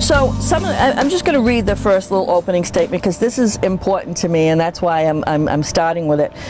So I'm just going to read the first little opening statement because this is important to me, and that's why I'm starting with it.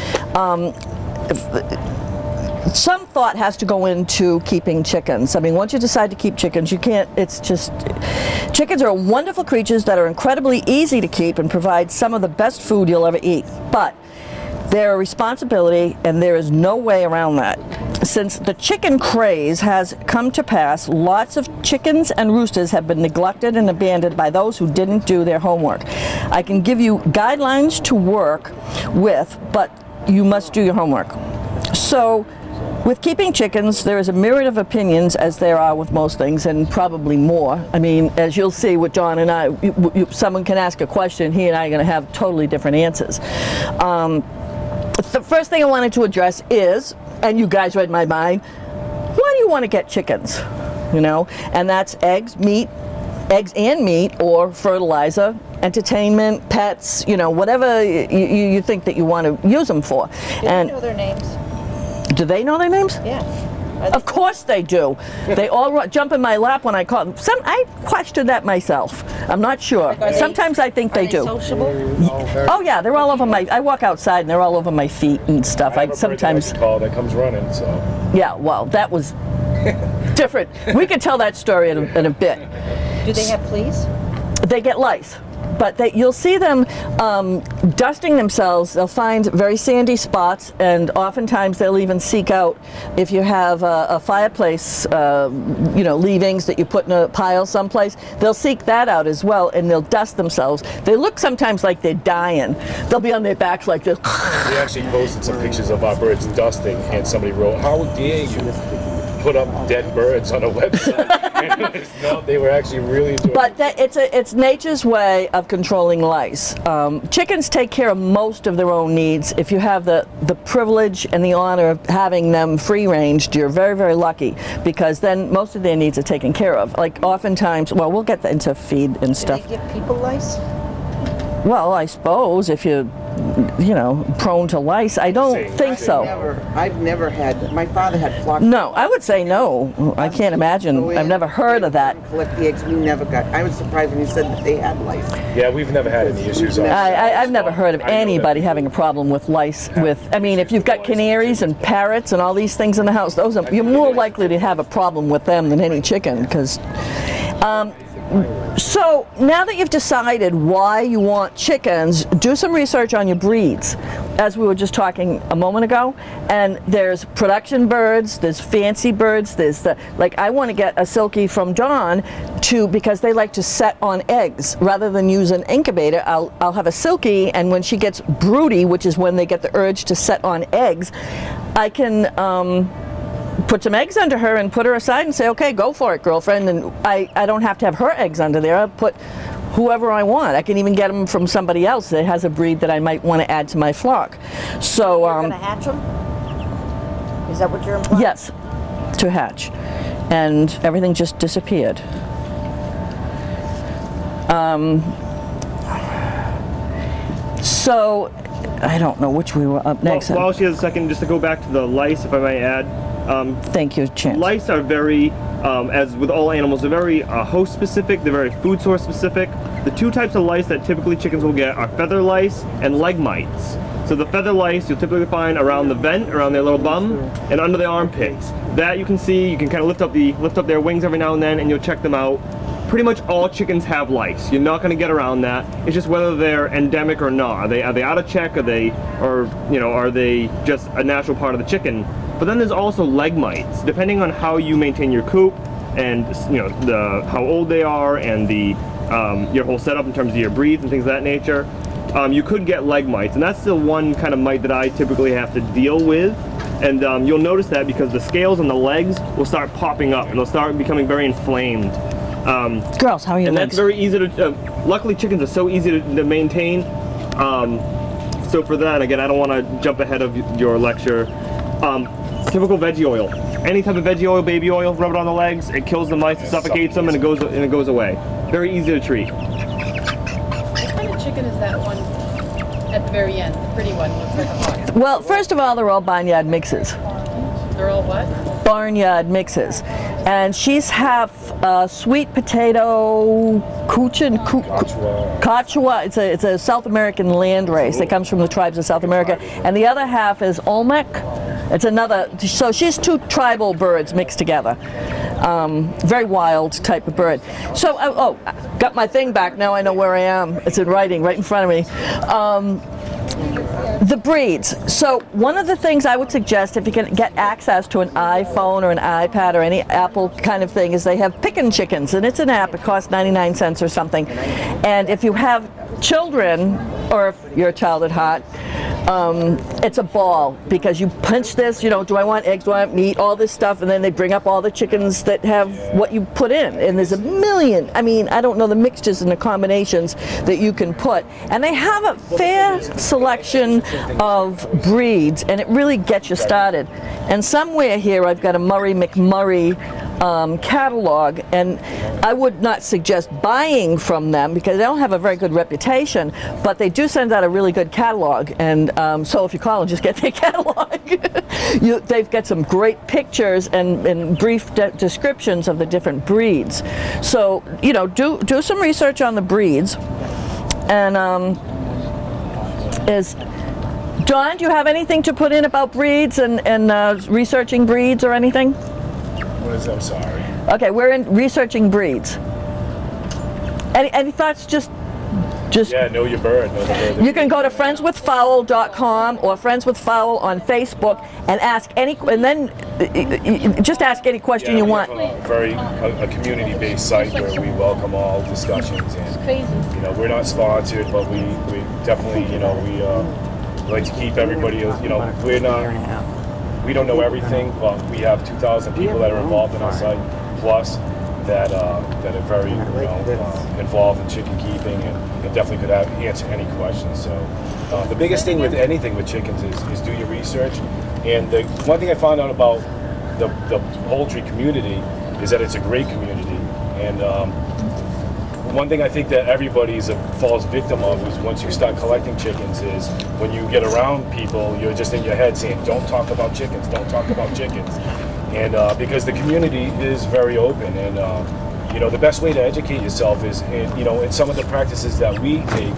Some thought has to go into keeping chickens. I mean, once you decide to keep chickens, you can't, it's just, chickens are wonderful creatures that are incredibly easy to keep and provide some of the best food you'll ever eat. But they're a responsibility, and there is no way around that. Since the chicken craze has come to pass, lots of chickens and roosters have been neglected and abandoned by those who didn't do their homework. I can give you guidelines to work with, but you must do your homework. So, with keeping chickens, there is a myriad of opinions, as there are with most things, and probably more. I mean, as you'll see with John and I, someone can ask a question, he and I are going to have totally different answers. The first thing I wanted to address is, and you guys read my mind, why do you want to get chickens? You know, and that's eggs and meat, or fertilizer, entertainment, pets, you know, whatever you think that you want to use them for. Do you know their names? Do they know their names? Yeah. Of course they do. They all jump in my lap when I call them. I question that myself. I'm not sure. Sometimes I think they do. Sociable? Oh yeah, they're all over my. I walk outside and they're all over my feet and stuff. I sometimes call that comes running. So. Yeah, well, that was different. We could tell that story in a bit. Do they have fleas? They get lice. But you'll see them dusting themselves. They'll find very sandy spots, and oftentimes they'll even seek out, if you have a fireplace, you know, leavings that you put in a pile someplace, they'll seek that out as well, and they'll dust themselves. They look sometimes like they're dying. They'll be on their backs like this. We actually posted some pictures of our birds dusting, and somebody wrote, "How dare you put up dead birds on a website?" No, they were actually really enjoying it. But it's nature's way of controlling lice. Chickens take care of most of their own needs. If you have the privilege and the honor of having them free-ranged, you're very, very lucky, because then most of their needs are taken care of. Like oftentimes, well, we'll get into feed and stuff. Do they give people lice? Well, I suppose if you're, you know, prone to lice. I don't think so. I've never had, my father had flock. No, I would say no. I can't imagine. I've never heard of that. Collect the eggs, we never got. I was surprised when you said that they had lice. Yeah, we've never had any issues. I've never heard of anybody having a problem with lice. I mean, if you've got canaries and parrots and all these things in the house, you're more likely to have a problem with them than any chicken, because. So now that you've decided why you want chickens, do some research on your breeds, as we were just talking a moment ago. And there's production birds, there's fancy birds, there's like I want to get a silkie from Dawn because they like to set on eggs rather than use an incubator. I'll have a silkie, and when she gets broody, which is when they get the urge to set on eggs, I can put some eggs under her and put her aside and say, okay, go for it, girlfriend. And I don't have to have her eggs under there. I'll put whoever I want. I can even get them from somebody else that has a breed that I might want to add to my flock. So you're going to hatch them? Is that what you're implying? Yes, to hatch. And everything just disappeared. So I don't know which we were up next. Well, while she has a second, just to go back to the lice, if I might add. Thank you, Chance. Lice are very, as with all animals, they're very host specific, they're very food source specific. The two types of lice that typically chickens will get are feather lice and leg mites. So the feather lice you'll typically find around the vent, around their little bum, and under the armpits. That you can see, you can kind of lift up their wings every now and then, and you'll check them out. Pretty much all chickens have lice. You're not going to get around that. It's just whether they're endemic or not. Are they out of check? Are they just a natural part of the chicken? But then there's also leg mites. Depending on how you maintain your coop, and how old they are, and your whole setup in terms of your breeds and things of that nature, you could get leg mites, and that's the one kind of mite that I typically have to deal with. And you'll notice that because the scales on the legs will start popping up, and they'll start becoming very inflamed. Girls, how are your and legs? That's very easy to, luckily chickens are so easy to maintain. So for that, again, I don't want to jump ahead of your lecture. Typical veggie oil. Any type of veggie oil, baby oil, rub it on the legs, it kills the mice, it suffocates them, and it goes away. Very easy to treat. What kind of chicken is that one at the very end? The pretty one, looks like a hawk. Well, first of all, they're all barnyard mixes. They're all what? Barnyard mixes. and she's half sweet potato Quechua. It's a South American land race that comes from the tribes of South America, and the other half is Olmec. It's another. So she's two tribal birds mixed together. Very wild type of bird. So oh, got my thing back. Now I know where I am. It's in writing right in front of me. The breeds. So one of the things I would suggest, if you can get access to an iPhone or an iPad or any Apple kind of thing, is they have Pickin' Chickens, and it's an app. It costs 99 cents or something. And if you have children, or if you're a child at heart, it's a ball, because you punch this, you know, do I want eggs, do I want meat, all this stuff, and then they bring up all the chickens that have what you put in, and there's a million. I mean, I don't know the mixtures and the combinations that you can put, and they have a fair selection of breeds, and it really gets you started. And somewhere here I've got a Murray McMurray catalog, and I would not suggest buying from them because they don't have a very good reputation, but they do send out a really good catalog, and so if you call and just get their catalog, they've got some great pictures and brief descriptions of the different breeds. So, you know, do some research on the breeds. And John, do you have anything to put in about breeds and researching breeds or anything? What is that? I'm sorry. Okay, we're in researching breeds. Any thoughts? Just Yeah, know your bird. Know the bird. You can go to friendswithfowl.com or Friends with Fowl on Facebook and ask any, and then just ask any question you want. A community-based site where we welcome all discussions, and you know, we're not sponsored, but we definitely, you know, we like to keep everybody, you know, we don't know everything, but we have 2,000 people that are involved in our site, plus that are very, you know, involved in chicken keeping, and definitely could answer any questions. So the biggest thing with anything with chickens is do your research. And the one thing I found out about the poultry community is that it's a great community. And one thing I think that everybody falls victim of is once you start collecting chickens is when you get around people, you're just in your head saying, don't talk about chickens, don't talk about chickens. And because the community is very open, and you know, the best way to educate yourself is, you know, in some of the practices that we take,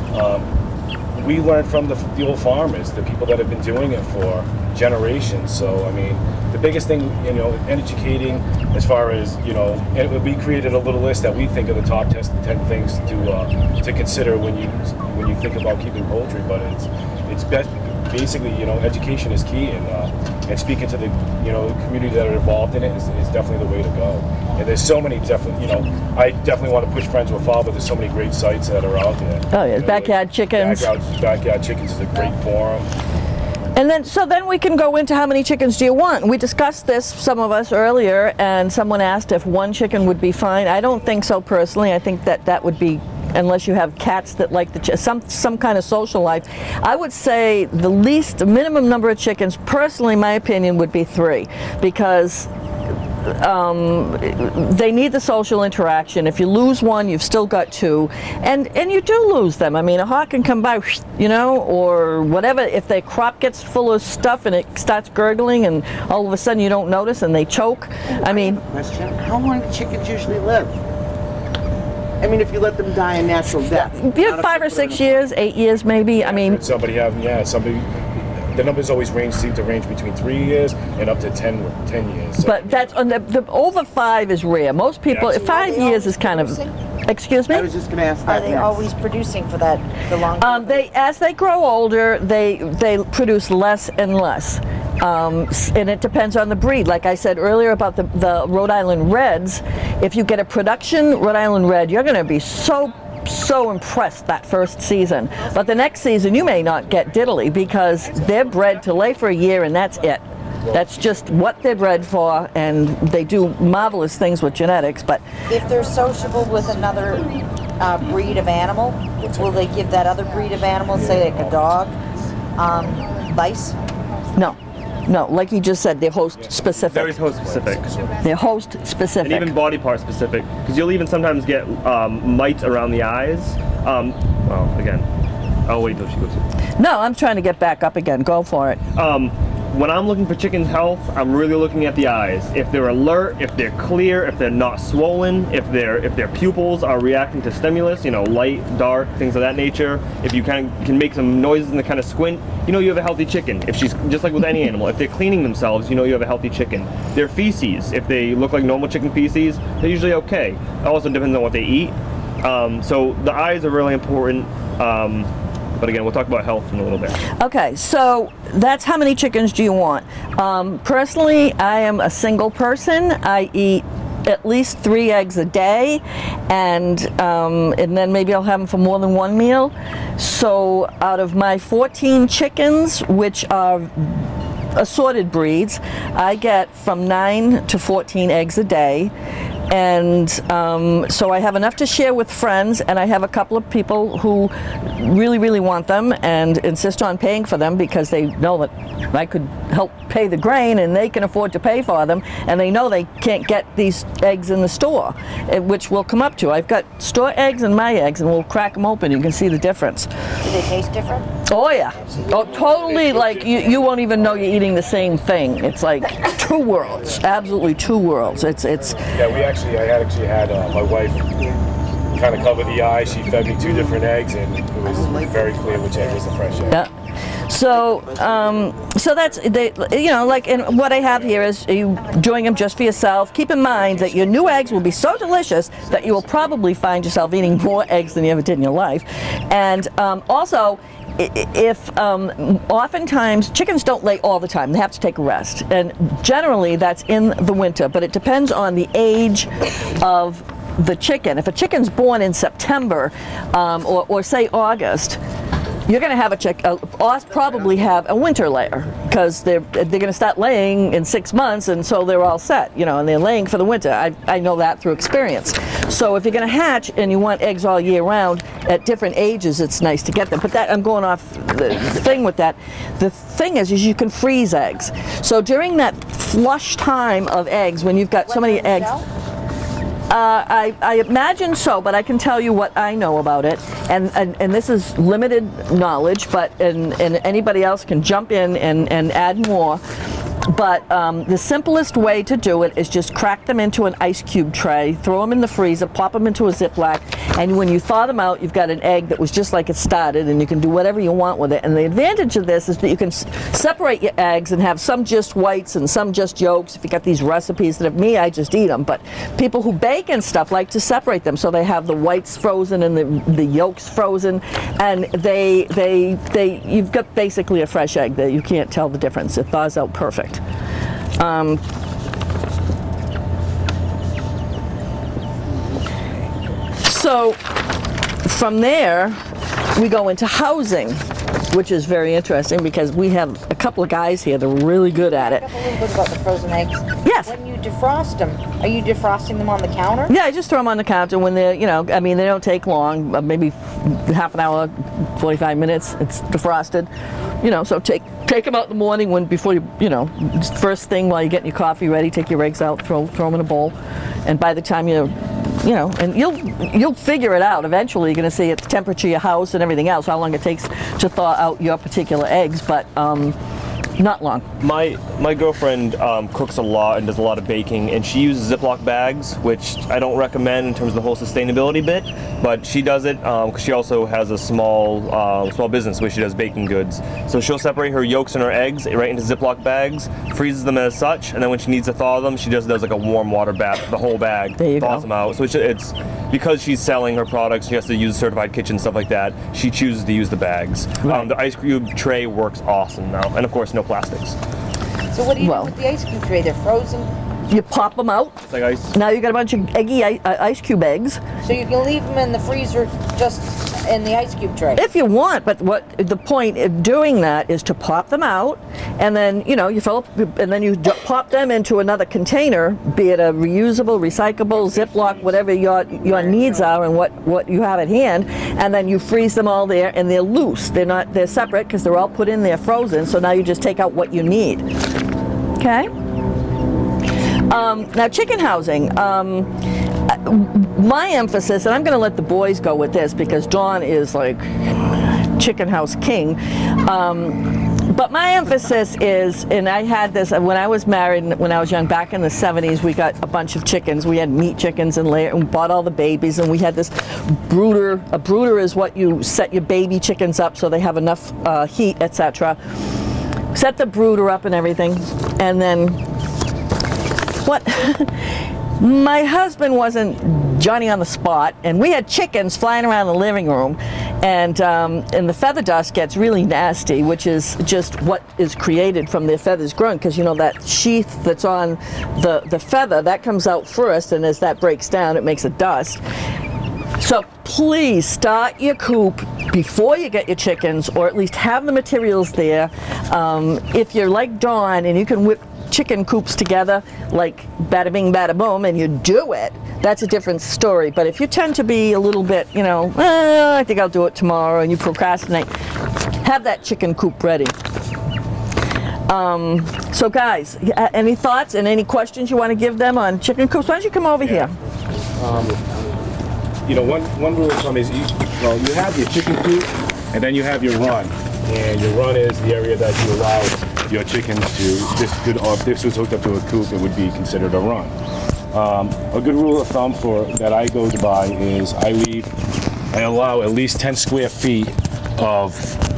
we learn from the old farmers, the people that have been doing it for generations. So, I mean, the biggest thing, you know, educating as far as, you know, and we created a little list that we think are the top 10 things to consider when you think about keeping poultry. But it's best, basically, you know, education is key, and speaking to the, you know, community that are involved in it is definitely the way to go. And there's so many definitely, you know, I definitely want to push Friends with Fowl, but there's so many great sites that are out there. Oh yeah, you know, Backyard Chickens. Backyard Chickens is a great forum. And then, so then we can go into how many chickens do you want. We discussed this, some of us, earlier, and someone asked if one chicken would be fine. I don't think so personally. I think that would be, unless you have cats that like some kind of social life. I would say the minimum number of chickens, personally, my opinion, would be 3, because they need the social interaction. If you lose one, you've still got 2, and you do lose them. I mean, a hawk can come by, you know, or whatever. If their crop gets full of stuff and it starts gurgling, and all of a sudden you don't notice and they choke. I mean, question: how long do chickens usually live? I mean, if you let them die a natural death. Yeah, 5 or 6 years, 8 years maybe. I mean, the numbers always seem to range between 3 years and up to 10 years. So, but that's on the over 5 is rare. Most people, 5 years is kind of. Excuse me? I was just going to ask that. Are they always producing for that the long term? As they grow older, they produce less and less. And it depends on the breed. Like I said earlier about the Rhode Island Reds, if you get a production Rhode Island Red, you're going to be so impressed that first season. But the next season you may not get diddly, because they're bred to lay for a year and that's it. That's just what they're bred for, and they do marvelous things with genetics. But if they're sociable with another breed of animal, will they give that other breed of animal, say like a dog, lice? No, like you just said, they're host specific. Very host specific. They're host specific. And even body part specific, because you'll even sometimes get mites around the eyes. Well, again, I'll wait till she goes. No, I'm trying to get back up again. Go for it. when I'm looking for chicken's health, I'm really looking at the eyes. If they're alert, if they're clear, if they're not swollen, if their pupils are reacting to stimulus, you know, light, dark, things of that nature. If you kind of can make some noises and they kind of squint, you know you have a healthy chicken. If she's, just like with any animal, if they're cleaning themselves, you know you have a healthy chicken. Their feces, if they look like normal chicken feces, they're usually okay. It also depends on what they eat. So the eyes are really important. But again, we'll talk about health in a little bit. Okay, so that's how many chickens do you want? Personally, I am a single person. I eat at least 3 eggs a day, and then maybe I'll have them for more than one meal. So out of my 14 chickens, which are assorted breeds, I get from 9 to 14 eggs a day. And so I have enough to share with friends, and I have a couple of people who really, really want them and insist on paying for them because they know that I could help pay the grain and they can afford to pay for them, and they know they can't get these eggs in the store, which we'll come up to. I've got store eggs and my eggs, and we'll crack them open. You can see the difference. Do they taste different? Oh yeah. Oh, totally. Like you won't even know you're eating the same thing. It's like 2 worlds. Absolutely 2 worlds. It's. Yeah, I actually had my wife kind of cover the eye. She fed me 2 different eggs, and it was very clear which egg was the fresh egg. Yeah. So, so that's you know, like, and what I have here is you doing them just for yourself. Keep in mind that your new eggs will be so delicious that you will probably find yourself eating more eggs than you ever did in your life, and also. If oftentimes chickens don't lay all the time, they have to take a rest, and generally that's in the winter, but it depends on the age of the chicken. If a chicken's born in September or say August, you're going to have probably have a winter layer, because they're going to start laying in 6 months, and so they're all set, you know, and they're laying for the winter. I know that through experience. So if you're going to hatch and you want eggs all year round at different ages, it's nice to get them. But that, I'm going off the thing with that. The thing is you can freeze eggs. So during that flush time of eggs, when you've got so many eggs. I imagine so, but I can tell you what I know about it, and this is limited knowledge, but and anybody else can jump in and add more. But the simplest way to do it is just crack them into an ice cube tray, throw them in the freezer, pop them into a Ziploc, and when you thaw them out, you've got an egg that was just like it started, and you can do whatever you want with it. And the advantage of this is that you can separate your eggs and have some just whites and some just yolks. If you got these recipes that, of me, I just eat them. But people who bake and stuff like to separate them, so they have the whites frozen and the yolks frozen, and you've got basically a fresh egg that you can't tell the difference. It thaws out perfect. So from there we go into housing, which is very interesting because we have a couple of guys here that are really good at it. Talk a little bit about the frozen eggs. Yes. When you defrost them, are you defrosting them on the counter? Yeah, I just throw them on the counter when they're, you know, I mean, they don't take long, maybe half an hour, 45 minutes, it's defrosted. You know, so take them out in the morning before you know, first thing while you're getting your coffee ready, take your eggs out, throw them in a bowl, and by the time you know, and you'll figure it out. Eventually, you're going to see at the temperature of your house and everything else, how long it takes to thaw out your particular eggs, but not long. My girlfriend cooks a lot and does a lot of baking, and she uses Ziploc bags, which I don't recommend in terms of the whole sustainability bit, but she does it because she also has a small business where she does baking goods. So she'll separate her yolks and her eggs right into Ziploc bags, freezes them as such, and then when she needs to thaw them, she just does like a warm water bath, the whole bag, thaws them out. So it's because she's selling her products, she has to use certified kitchen, stuff like that, she chooses to use the bags. Right. The ice cube tray works awesome now, and of course no plastics. So what do you do with the ice cube tray? They're frozen? You pop them out. It's like ice. Now you got a bunch of eggy ice cube eggs. So you can leave them in the freezer just in the ice cube tray? If you want, but what the point of doing that is to pop them out, and then, you know, you fill up, and then you pop them into another container, be it a reusable, recyclable, Ziploc, whatever your needs are and what you have at hand, and then you freeze them all there, and they're loose. They're separate because they're all put in there frozen, so now you just take out what you need. Okay? Now chicken housing, my emphasis, and I'm going to let the boys go with this because Dawn is like chicken house king. But my emphasis is, and I had this when I was married, when I was young, back in the 70s, we got a bunch of chickens. We had meat chickens and bought all the babies, and we had this brooder. A brooder is what you set your baby chickens up so they have enough heat, etc. Set the brooder up and everything, and then what? My husband wasn't Johnny on the spot, and we had chickens flying around the living room, and the feather dust gets really nasty, which is just what is created from their feathers growing, because you know that sheath that's on the feather, that comes out first, and as that breaks down, it makes a dust. So please start your coop before you get your chickens, or at least have the materials there. If you're like Dawn and you can whip chicken coops together like bada bing bada boom and you do it, that's a different story. But if you tend to be a little bit, you know, I think I'll do it tomorrow, and you procrastinate, have that chicken coop ready. So guys, any thoughts and any questions you want to give them on chicken coops? Why don't you come over here? You know, one rule of thumb is, you have your chicken coop, and then you have your run. And your run is the area that you allow your chickens to, if this was hooked up to a coop, it would be considered a run. A good rule of thumb that I go by is I allow at least 10 square feet of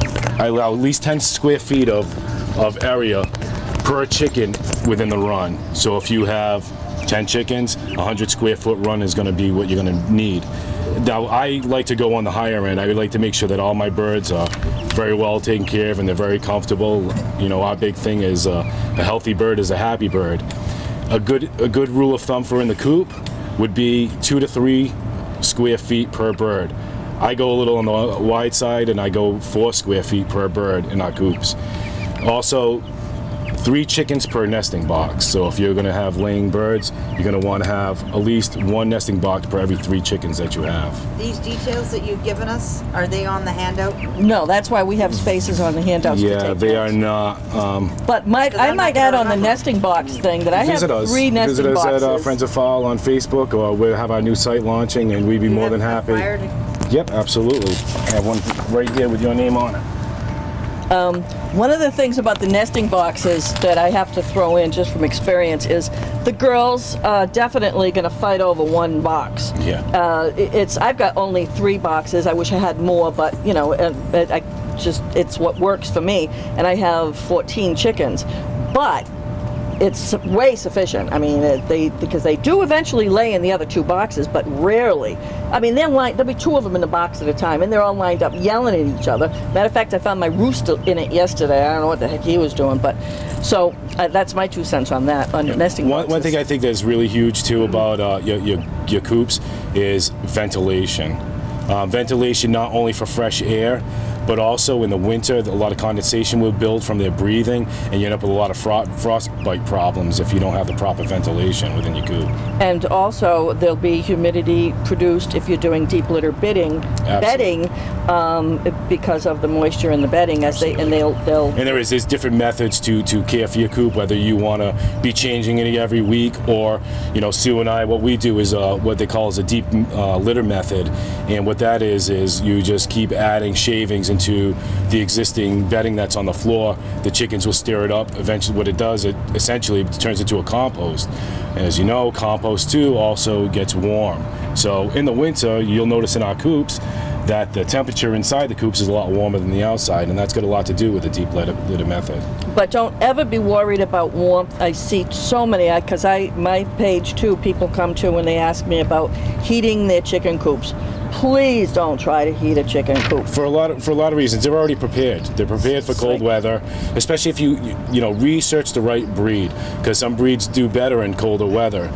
area per chicken within the run. So if you have 10 chickens, 100 square foot run is going to be what you're going to need. Now, I like to go on the higher end. I would like to make sure that all my birds are very well taken care of and they're very comfortable. You know, our big thing is a healthy bird is a happy bird. A good rule of thumb for in the coop would be 2 to 3 square feet per bird. I go a little on the wide side, and I go 4 square feet per bird in our coops. Also, 3 chickens per nesting box. So if you're going to have laying birds, you're going to want to have at least 1 nesting box per every 3 chickens that you have. These details that you've given us, are they on the handout? No, that's why we have spaces on the handouts. Yeah, they are not. But I might add on the nesting box thing that I have 3 nesting boxes. Visit us at Friends of Fowl on Facebook, or we'll have our new site launching, and we'd be more than happy. Yep, absolutely. I have one right here with your name on it. One of the things about the nesting boxes that I have to throw in just from experience is the girls are definitely going to fight over 1 box. Yeah. I've got only 3 boxes. I wish I had more, but you know, it's what works for me. And I have 14 chickens, but it's way sufficient. I mean, because they do eventually lay in the other 2 boxes, but rarely. I mean, there'll be 2 of them in the box at a time, and they're all lined up yelling at each other. Matter of fact, I found my rooster in it yesterday. I don't know what the heck he was doing, but so that's my 2 cents on that, on nesting boxes. One thing I think that's really huge too about your coops is ventilation. Ventilation not only for fresh air, but also in the winter, a lot of condensation will build from their breathing, and you end up with a lot of frostbite problems if you don't have the proper ventilation within your coop. And also, there'll be humidity produced if you're doing deep litter bedding, because of the moisture in the bedding, And there's different methods to care for your coop, whether you want to be changing it every week, or, you know, Sue and I, what we do is what they call is a deep litter method, and what that is you just keep adding shavings into the existing bedding that's on the floor. The chickens will stir it up. Eventually, what it does, it essentially turns into a compost. And as you know, compost too also gets warm. So in the winter, you'll notice in our coops that the temperature inside the coops is a lot warmer than the outside, and that's got a lot to do with the deep litter method. But don't ever be worried about warmth. I see so many, because my page too, people come to when they ask me about heating their chicken coops. Please don't try to heat a chicken coop. For a lot of reasons. They're already prepared. They're prepared for cold weather, especially if you research the right breed, because some breeds do better in colder weather.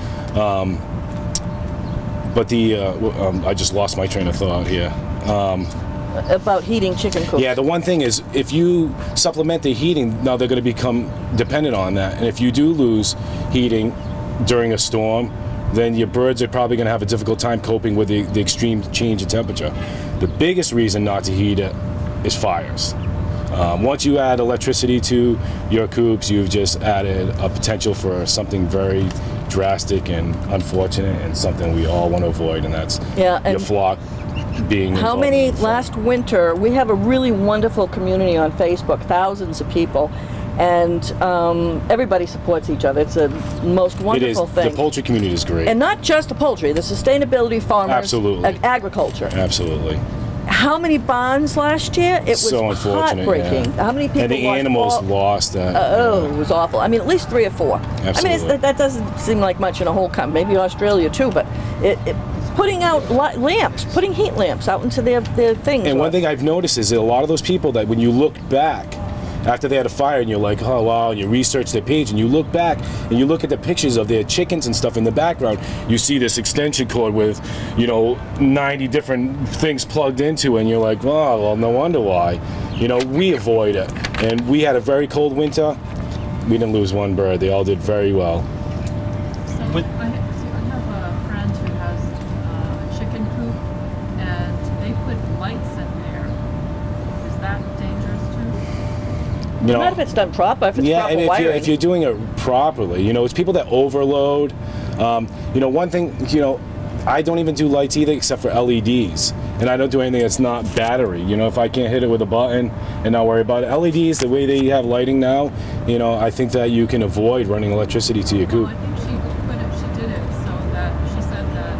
But I just lost my train of thought here. About heating chicken coops. Yeah, the one thing is, if you supplement the heating, now they're going to become dependent on that. And if you do lose heating during a storm, then your birds are probably going to have a difficult time coping with the extreme change in temperature. The biggest reason not to heat it is fires. Once you add electricity to your coops, you've just added a potential for something very drastic and unfortunate, and something we all want to avoid, and that's Yeah, your and flock being how involved many in the flock. last winter? We have a really wonderful community on Facebook, thousands of people, and everybody supports each other. It's a most It is. wonderful thing. The poultry community is great. And not just the poultry, the sustainability farmers, Absolutely. Agriculture. Absolutely. How many barns last year? It was So unfortunate, heartbreaking. yeah. How many people And the lost animals all- lost that. Oh, it was awful. I mean, at least 3 or 4. I mean, Absolutely. that doesn't seem like much in a whole country. Maybe Australia too, but putting out lamps, putting heat lamps out into their things. And one thing I've noticed is that a lot of those people that when you look back after they had a fire and you're like, oh wow, and you research their page and you look back and you look at the pictures of their chickens and stuff in the background, you see this extension cord with, 90 different things plugged into it, and you're like, oh, well, no wonder why. We avoid it. And we had a very cold winter. We didn't lose one bird. They all did very well. So I have a friend who has a chicken coop, and they put lights in there. Is that dangerous too? Not if it's done proper. If it's Yeah, proper and wiring. if you're doing it properly, it's people that overload. One thing, I don't even do lights either except for LEDs. And I don't do anything that's not battery. If I can't hit it with a button and not worry about it. LEDs, the way they have lighting now, I think that you can avoid running electricity to your Well, coop. I think she did it so that she said that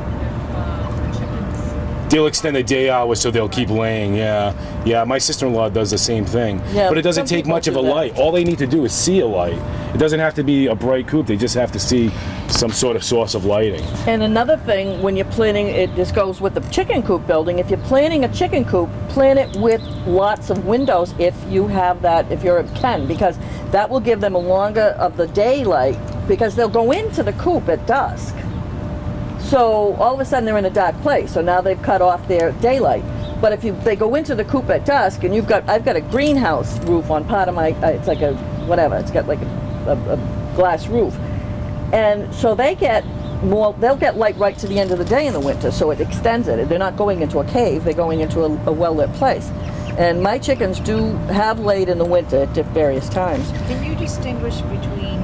if the chickens They'll extend the day hours so they'll keep laying, yeah. My sister-in-law does the same thing. Yeah, But it doesn't some take people much of a do that. light. All they need to do is see a light. It doesn't have to be a bright coop. They just have to see some sort of source of lighting. And another thing, when you're planning, this goes with the chicken coop building. If you're planning a chicken coop, plan it with lots of windows if you have that, if you can, because that will give them a longer of the daylight, because they'll go into the coop at dusk. So all of a sudden they're in a dark place. So now they've cut off their daylight. But if they go into the coop at dusk, and I've got a greenhouse roof on part of my, it's like a whatever. It's got like a glass roof, and so they'll get light right to the end of the day in the winter. So it extends it. They're not going into a cave. They're going into a well-lit place. And my chickens do have laid in the winter at various times. Can you distinguish between,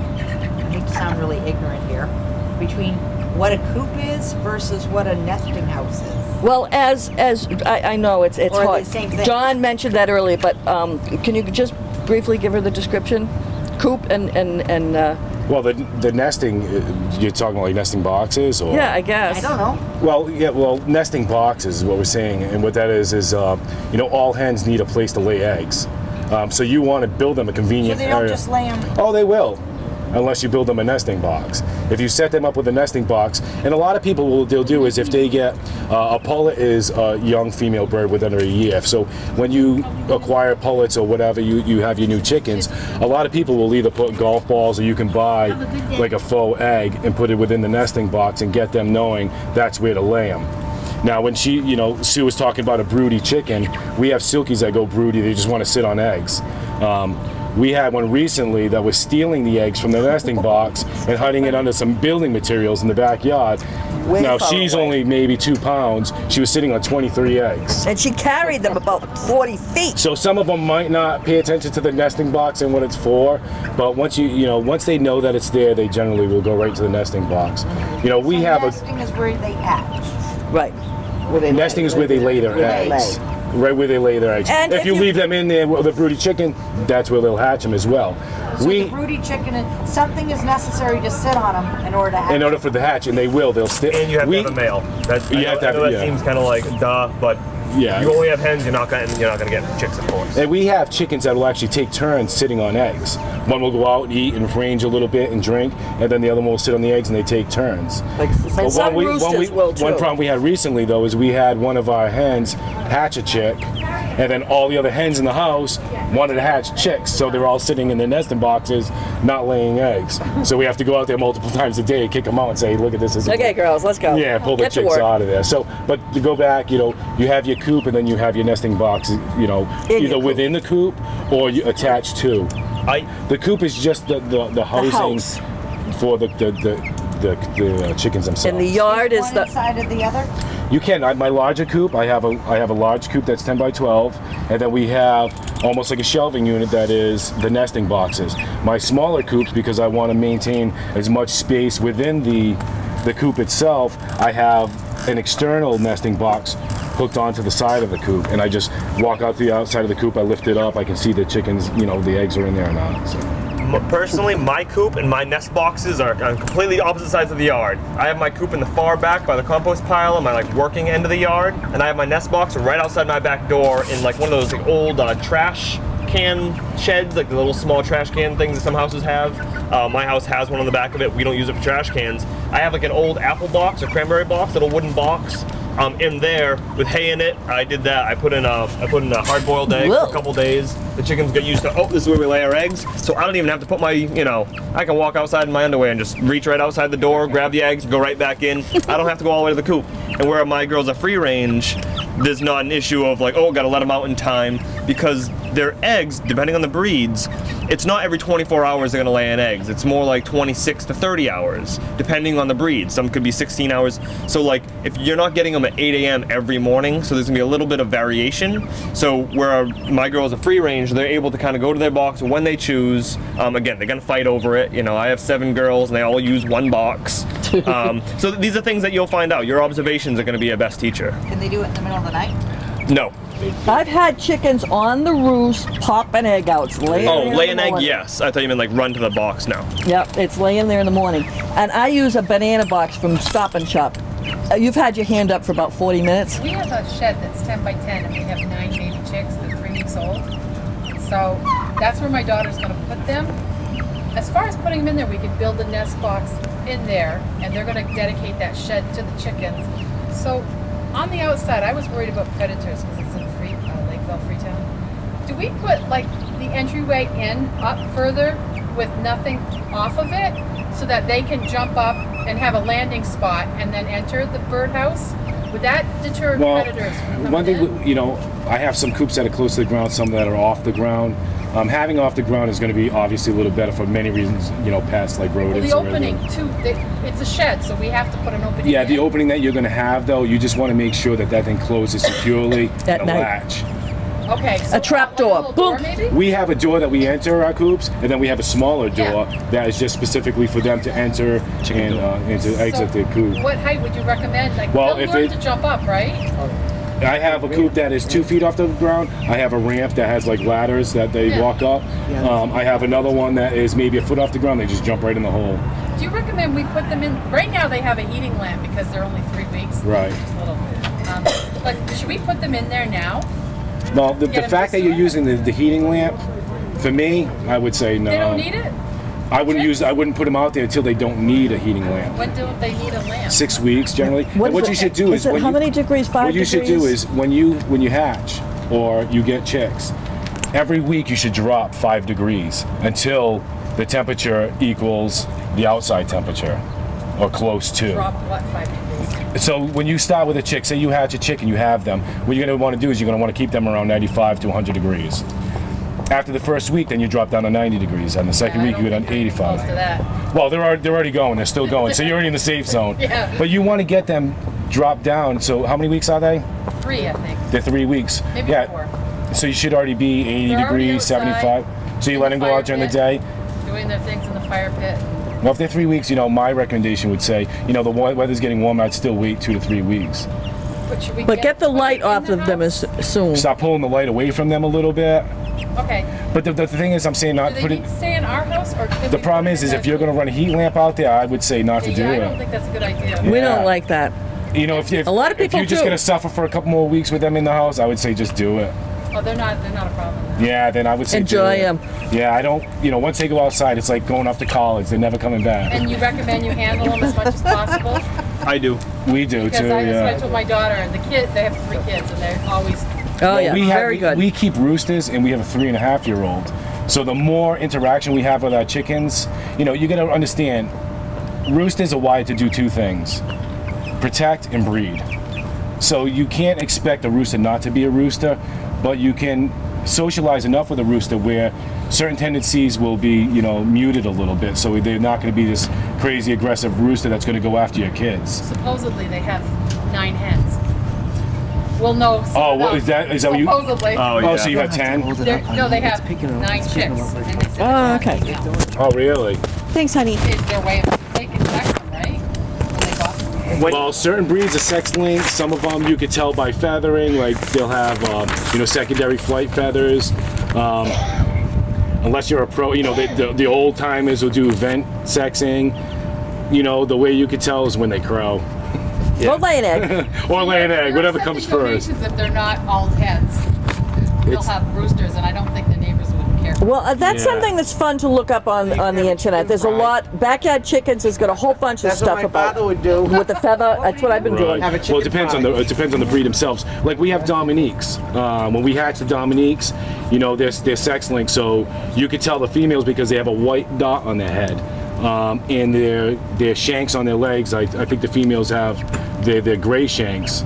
I hate to sound really ignorant here, between what a coop is versus what a nesting house is? Well, as I know it's Or are they hard. the same thing? John mentioned that earlier, but can you just briefly give her the description? Coop and Well, the nesting, you're talking like nesting boxes? Or? yeah, I guess. I don't know. Well, nesting boxes is what we're saying, and what that is all hens need a place to lay eggs. So you want to build them a So convenient they don't area. just lay them. Oh, they will, unless you build them a nesting box. If you set them up with a nesting box, and a lot of people, what they'll do is if they get, a pullet is a young female bird within a year. So when you acquire pullets or whatever, you have your new chickens, a lot of people will either put golf balls, or you can buy like a faux egg and put it within the nesting box and get them knowing that's where to lay them. Now, when Sue was talking about a broody chicken, we have silkies that go broody, they just want to sit on eggs. We had one recently that was stealing the eggs from the nesting box and hiding it under some building materials in the backyard. Way Now, far she's away. only maybe 2 pounds. She was sitting on 23 eggs. And she carried them about 40 feet. So some of them might not pay attention to the nesting box and what it's for, but once once they know that it's there, they generally will go right to the nesting box. We have Nesting is where they hatch. Right. nesting is where they lay their eggs. Right where they lay their eggs. And if you leave them in there with a broody chicken, that's where they'll hatch them as well. So the broody chicken, something is necessary to sit on them in order to hatch. In order for the hatch, and they will, they'll stick. And you have to have a male. That's, You I have to know, have- I know that yeah. seems kind of like duh, but Yeah. you only have hens. You're not gonna get chicks, of course. And we have chickens that will actually take turns sitting on eggs. One will go out and eat and range a little bit and drink, and then the other one will sit on the eggs and they take turns. And some roosters will too. One problem we had recently though is we had one of our hens hatch a chick, and then all the other hens in the house wanted to hatch chicks, so they're all sitting in their nesting boxes, not laying eggs. So we have to go out there multiple times a day, kick them out, and say, "Look at this." Okay, girls, let's go. Yeah, pull the Get to chicks work. out of there. So, but to go back, you have your coop, and then you have your nesting box, In your either coop. within the coop or you attached to. The coop is just the housing house. for the chickens themselves. And the yard is one the. inside of the other. You can. My larger coop, I have a large coop that's 10 by 12, and then we have almost like a shelving unit that is the nesting boxes. My smaller coops, because I want to maintain as much space within the coop itself, I have an external nesting box hooked onto the side of the coop, and I just walk out the outside of the coop, I lift it up, I can see the chickens, you know, the eggs are in there or not. So. Personally, my coop and my nest boxes are on completely opposite sides of the yard. I have my coop in the far back by the compost pile, in my like working end of the yard, and I have my nest box right outside my back door in like one of those like, old trash can sheds, like the little small trash can things that some houses have. My house has one on the back of it. We don't use it for trash cans. I have like an old apple box or cranberry box, little wooden box. In there with hay in it. I did that. I put in a hard-boiled egg for a couple days. The chickens get used to, oh, this is where we lay our eggs. So I don't even have to put my, you know, I can walk outside in my underwear and just reach right outside the door, grab the eggs, go right back in. I don't have to go all the way to the coop. And where my girls are free range, there's not an issue of like, oh, gotta let them out in time, because their eggs, depending on the breeds, it's not every 24 hours they're gonna lay an eggs. It's more like 26 to 30 hours, depending on the breed. Some could be 16 hours. So like, if you're not getting them at 8 a.m. every morning, so there's gonna be a little bit of variation. So where my girls are free range, they're able to kind of go to their box when they choose. Again, they're gonna fight over it. You know, I have 7 girls and they all use one box. So these are things that you'll find out. Your observations are gonna be your best teacher. Can they do it in the middle of the night? No. I've had chickens on the roost pop an egg out. It's laying Oh, there lay in an the egg, morning. yes. I thought you meant like run to the box now. Yep, it's laying there in the morning. And I use a banana box from Stop and Shop. You've had your hand up for about 40 minutes. We have a shed that's 10 by 10 and we have 9 baby chicks that are 3 weeks old. So that's where my daughter's gonna put them. As far as putting them in there, we could build a nest box in there and they're gonna dedicate that shed to the chickens. So on the outside, I was worried about predators because it's in Lakeville, Freetown. Do we put like the entryway in up further with nothing off of it so that they can jump up and have a landing spot and then enter the birdhouse? Would that deter predators from coming one thing, in? you know, I have some coops that are close to the ground, some that are off the ground. Having off the ground is going to be obviously a little better for many reasons, you know, pests like rodents. Well, the opening too, it's a shed, so we have to put an opening Yeah, in. the opening that you're going to have, though, you just want to make sure that that thing closes securely. At a night. latch. Okay, so A trap like door. a little door Boom. maybe? We have a door that we enter our coops, and then we have a smaller door that is just specifically for them to enter and to exit the coop. What height would you recommend? Like, Well, they'll if learn it- to jump up, right? I have a coop that is 2 feet off the ground. I have a ramp that has like ladders that they walk up. I have another one that is maybe a foot off the ground. They just jump right in the hole. Do you recommend we put them in? Right now they have a heating lamp because they're only 3 weeks. Right. Just a little. But should we put them in there now? Well, the Get 'em fact that used you're to using the heating lamp, for me, I would say no. They don't need it? I wouldn't put them out there until they don't need a heating lamp. When do they need a lamp? 6 weeks generally. And what is you it? should do is it when how you, many degrees? 5 what you degrees? should do is when you hatch or you get chicks, every week you should drop 5 degrees until the temperature equals the outside temperature or close to. Drop what, 5 degrees? So when you start with a chick, say you hatch a chick and you have them, what you're going to want to do is you're going to want to keep them around 95 to 100 degrees. After the first week, then you drop down to 90 degrees. And the second week, you get on 85. Close to that. Well, they're already going. They're still going. So you're already in the safe zone. Yeah. But you want to get them dropped down. So how many weeks are they? 3, I think. They're 3 weeks. Maybe 4. So you should already be 80 They're already degrees, outside 75. So you in let the them go fire out during the pit. day. Doing their things in the fire pit. Well, if they're 3 weeks, you know, my recommendation would say, you know, the weather's getting warm, I'd still wait 2 to 3 weeks. But should we But get the put light it in off the of them house? as soon. Stop pulling the light away from them a little bit. Okay. But the thing is, I'm saying not Do they put need it. to stay in our house or could The we problem put is it in if you're going to run a heat lamp out there, I would say not to do I don't it. think that's a good idea. We Yeah. don't like that. You know, if A lot of people if you're just do. going to suffer for a couple more weeks with them in the house, I would say just do it. Oh, they're not a problem. Then. Yeah, then I would say do Enjoy it. 'em. Yeah, I don't. You know, once they go outside, it's like going off to college. They're never coming back. And you recommend you handle them as much as possible? I do. We do Because too. that's what I Yeah. told my daughter and the kid. They have 3 kids and they're always. Oh yeah, we very good. We keep roosters, and we have a 3.5-year-old. So the more interaction we have with our chickens, you know, you got to understand, roosters are wired to do 2 things: protect and breed. So you can't expect a rooster not to be a rooster, but you can socialize enough with a rooster where certain tendencies will be, you know, muted a little bit. So they're not going to be this crazy aggressive rooster that's going to go after your kids. Supposedly they have 9 hens. will know. Oh, what is that? Is that what you? Supposedly. Oh, yeah. Oh, so you have 10? No, they have 9 chicks. And they said Oh, okay. Oh, really? Thanks, honey. Is their way of they can sex them, right? When they bought them. Well, certain breeds are sex linked. Some of them you could tell by feathering, like they'll have, you know, secondary flight feathers. Unless you're a pro, you know, the old timers will do vent sexing. You know, the way you could tell is when they crow. Or lay an egg. Or lay an egg, whatever comes first. If they're not all heads, they'll have roosters, and I don't think the neighbors would care. Well, that's something that's fun to look up on the internet. There's a lot. Backyard Chickens has got a whole bunch of That's stuff what my about father would do. with the feather. That's what I've been doing. Have a Well, it chicken depends fry. it depends on the breed themselves. Like we have Dominiques. When we hatch the Dominiques, you know, they're sex linked, so you could tell the females because they have a white dot on their head, and their shanks on their legs. I think the females have their gray shanks.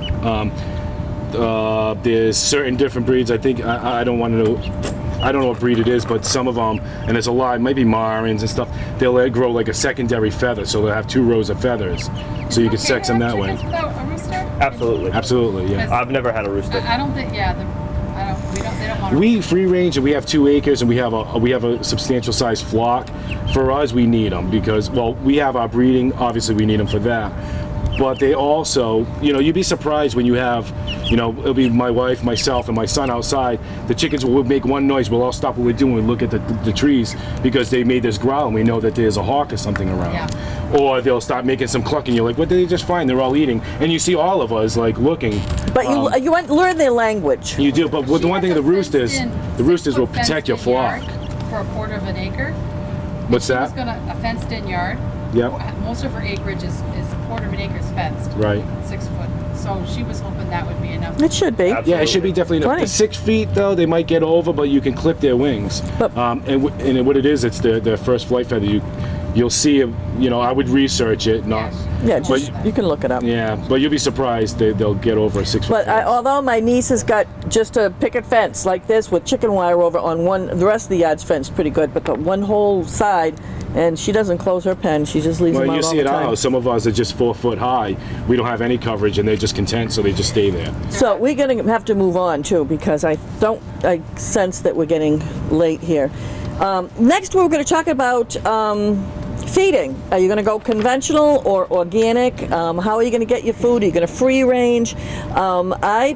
There's certain different breeds. I think I don't want to know. I don't know what breed it is, but some of them, and there's a lot, it might be Marans and stuff, they'll grow like a secondary feather, so they'll have 2 rows of feathers, so you can sex them that way. Without a rooster? Absolutely. Absolutely, yeah. I've never had a rooster. I don't think. Yeah, they don't want. We free range, and we have 2 acres, and we have a substantial sized flock. For us, we need them because, well, we have our breeding. Obviously, we need them for that. But they also, you know, you'd be surprised when you have, you know, it'll be my wife, myself, and my son outside. The chickens will make one noise. We'll all stop what we're doing and look at the trees because they made this growl, and we know that there's a hawk or something around. Yeah. Or they'll start making some clucking. You're like, what did they just find? They're all eating, and you see all of us like looking. But you learn their language. You do, but with the one thing, the roosters will protect your flock. For a quarter of an acre. What's She was that? gonna a fenced-in yard. Yep. Most of her acreage is a quarter of an acre is fenced. Right. 6 foot. So she was hoping that would be enough. It should be. Yeah, it should be definitely enough. Plenty. The 6 feet though, they might get over, but you can clip their wings. But- And what it is, it's the first flight feather. You'll see, you know, I would research it, not. Yeah, just, you can look it up. Yeah, but you'll be surprised they'll get over a 6 foot. But fence. although my niece has got just a picket fence like this with chicken wire over on one, the rest of the yard's fenced pretty good, but the one whole side, and she doesn't close her pen. She just leaves them Well, out you all see the it time. out. Some of us are just 4 foot high. We don't have any coverage, and they're just content, so they just stay there. So we're going to have to move on too because I sense that we're getting late here. Next, we're going to talk about feeding. Are you going to go conventional or organic? How are you going to get your food? Are you going to free range? I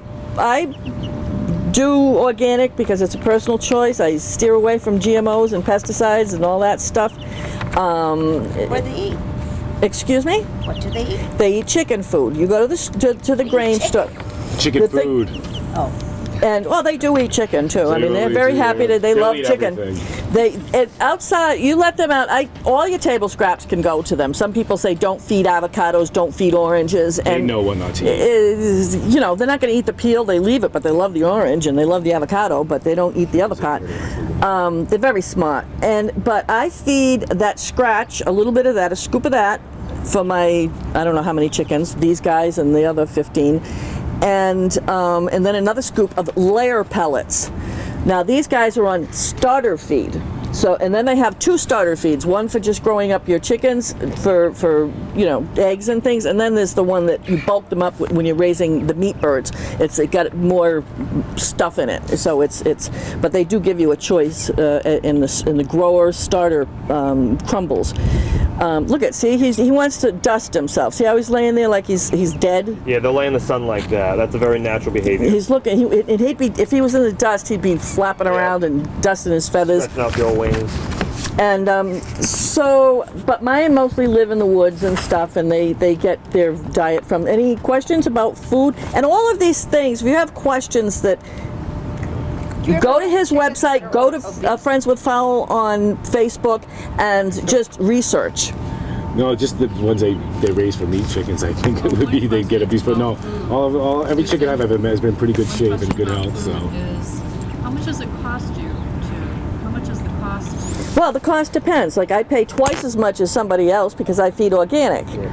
do organic because it's a personal choice. I steer away from GMOs and pesticides and all that stuff. What do they eat? Excuse me? What do they eat? They eat chicken food. You go to the grain store. Chicken The thing- food. Oh. And well, they do eat chicken too. I They mean, they're really very do, happy yeah. that they They'll love eat chicken. everything. Outside, you let them out. All your table scraps can go to them. Some people say don't feed avocados, don't feed oranges, They and know what not to eat. you know they're not going to eat the peel. They leave it, but they love the orange and they love the avocado, but they don't eat the other part. They're very smart. But I feed that scratch, a little bit of that, a scoop of that, for my I don't know how many chickens, these guys and the other 15. And then another scoop of layer pellets. Now these guys are on starter feed. So, and then they have 2 starter feeds, one for just growing up your chickens for you know, eggs and things, and then there's the one that you bulk them up when you're raising the meat birds. It got more stuff in it, so but they do give you a choice in the grower starter crumbles. See, he wants to dust himself. See how he's laying there like he's dead? Yeah, they'll lay in the sun like that. That's a very natural behavior. He's looking. He'd be, if he was in the dust, he'd be flapping around and dusting his feathers. Stretching out the old wings. And but mine mostly live in the woods and stuff, and they get their diet from. Any questions about food and all of these things? If you have questions that. Go to his website, go to Friends with Fowl on Facebook, and just research. No, just the ones they raise for meat chickens. I think it would be they get a piece, but no, every chicken I've ever met has been in pretty good shape and good health. So, is how much does it cost you how much is the cost? Well, the cost depends. Like I pay twice as much as somebody else because I feed organic.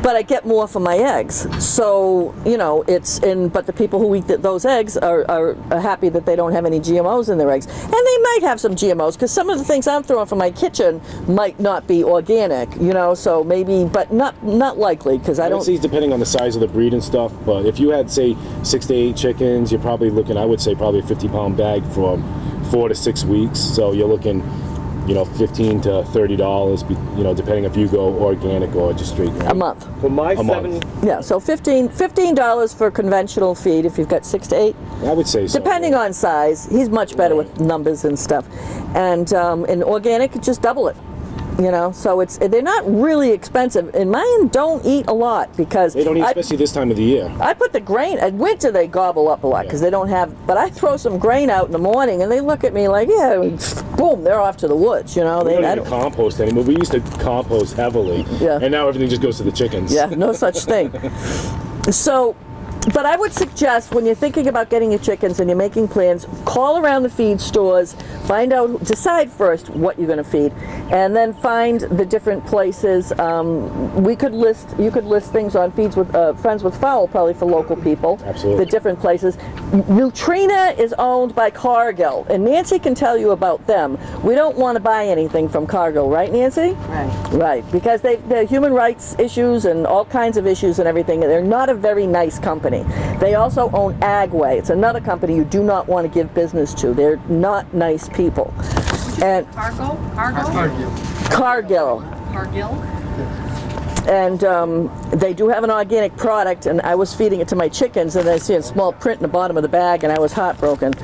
but I get more for my eggs. So, you know, but the people who eat those eggs are happy that they don't have any GMOs in their eggs. And they might have some GMOs, because some of the things I'm throwing from my kitchen might not be organic, you know, so maybe, but not likely, because I don't... see, depending on the size of the breed and stuff, but if you had, say, 6 to 8 chickens, you're probably looking, I would say, probably a 50-pound bag for 4 to 6 weeks. So you're looking, you know, $15 to $30, you know, depending if you go organic or just straight grain. A month. For my month. Yeah, so $15 for conventional feed if you've got 6 to 8. I would say so. Depending on size. He's much better with numbers and stuff. And in organic, just double it. You know, so they're not really expensive, and mine don't eat a lot because they don't eat, especially this time of the year. I put the grain in winter. They gobble up a lot because they don't have. But I throw some grain out in the morning, and they look at me like, yeah, boom, they're off to the woods. You know, we don't even compost anymore. We used to compost heavily, and now everything just goes to the chickens. Yeah, no such thing. So. But I would suggest when you're thinking about getting your chickens and you're making plans, call around the feed stores, find out, decide first what you're going to feed, and then find the different places. You could list things on Feeds with Friends with Fowl, probably for local people. Absolutely. The different places. Nutrina is owned by Cargill, and Nancy can tell you about them. We don't want to buy anything from Cargill, right, Nancy? Right. Right, because they're human rights issues and all kinds of issues and everything, and they're not a very nice company. They also own Agway. It's another company you do not want to give business to. They're not nice people. And Cargill? Cargill. Cargill? And they do have an organic product, and I was feeding it to my chickens, and I see a small print in the bottom of the bag, and I was heartbroken.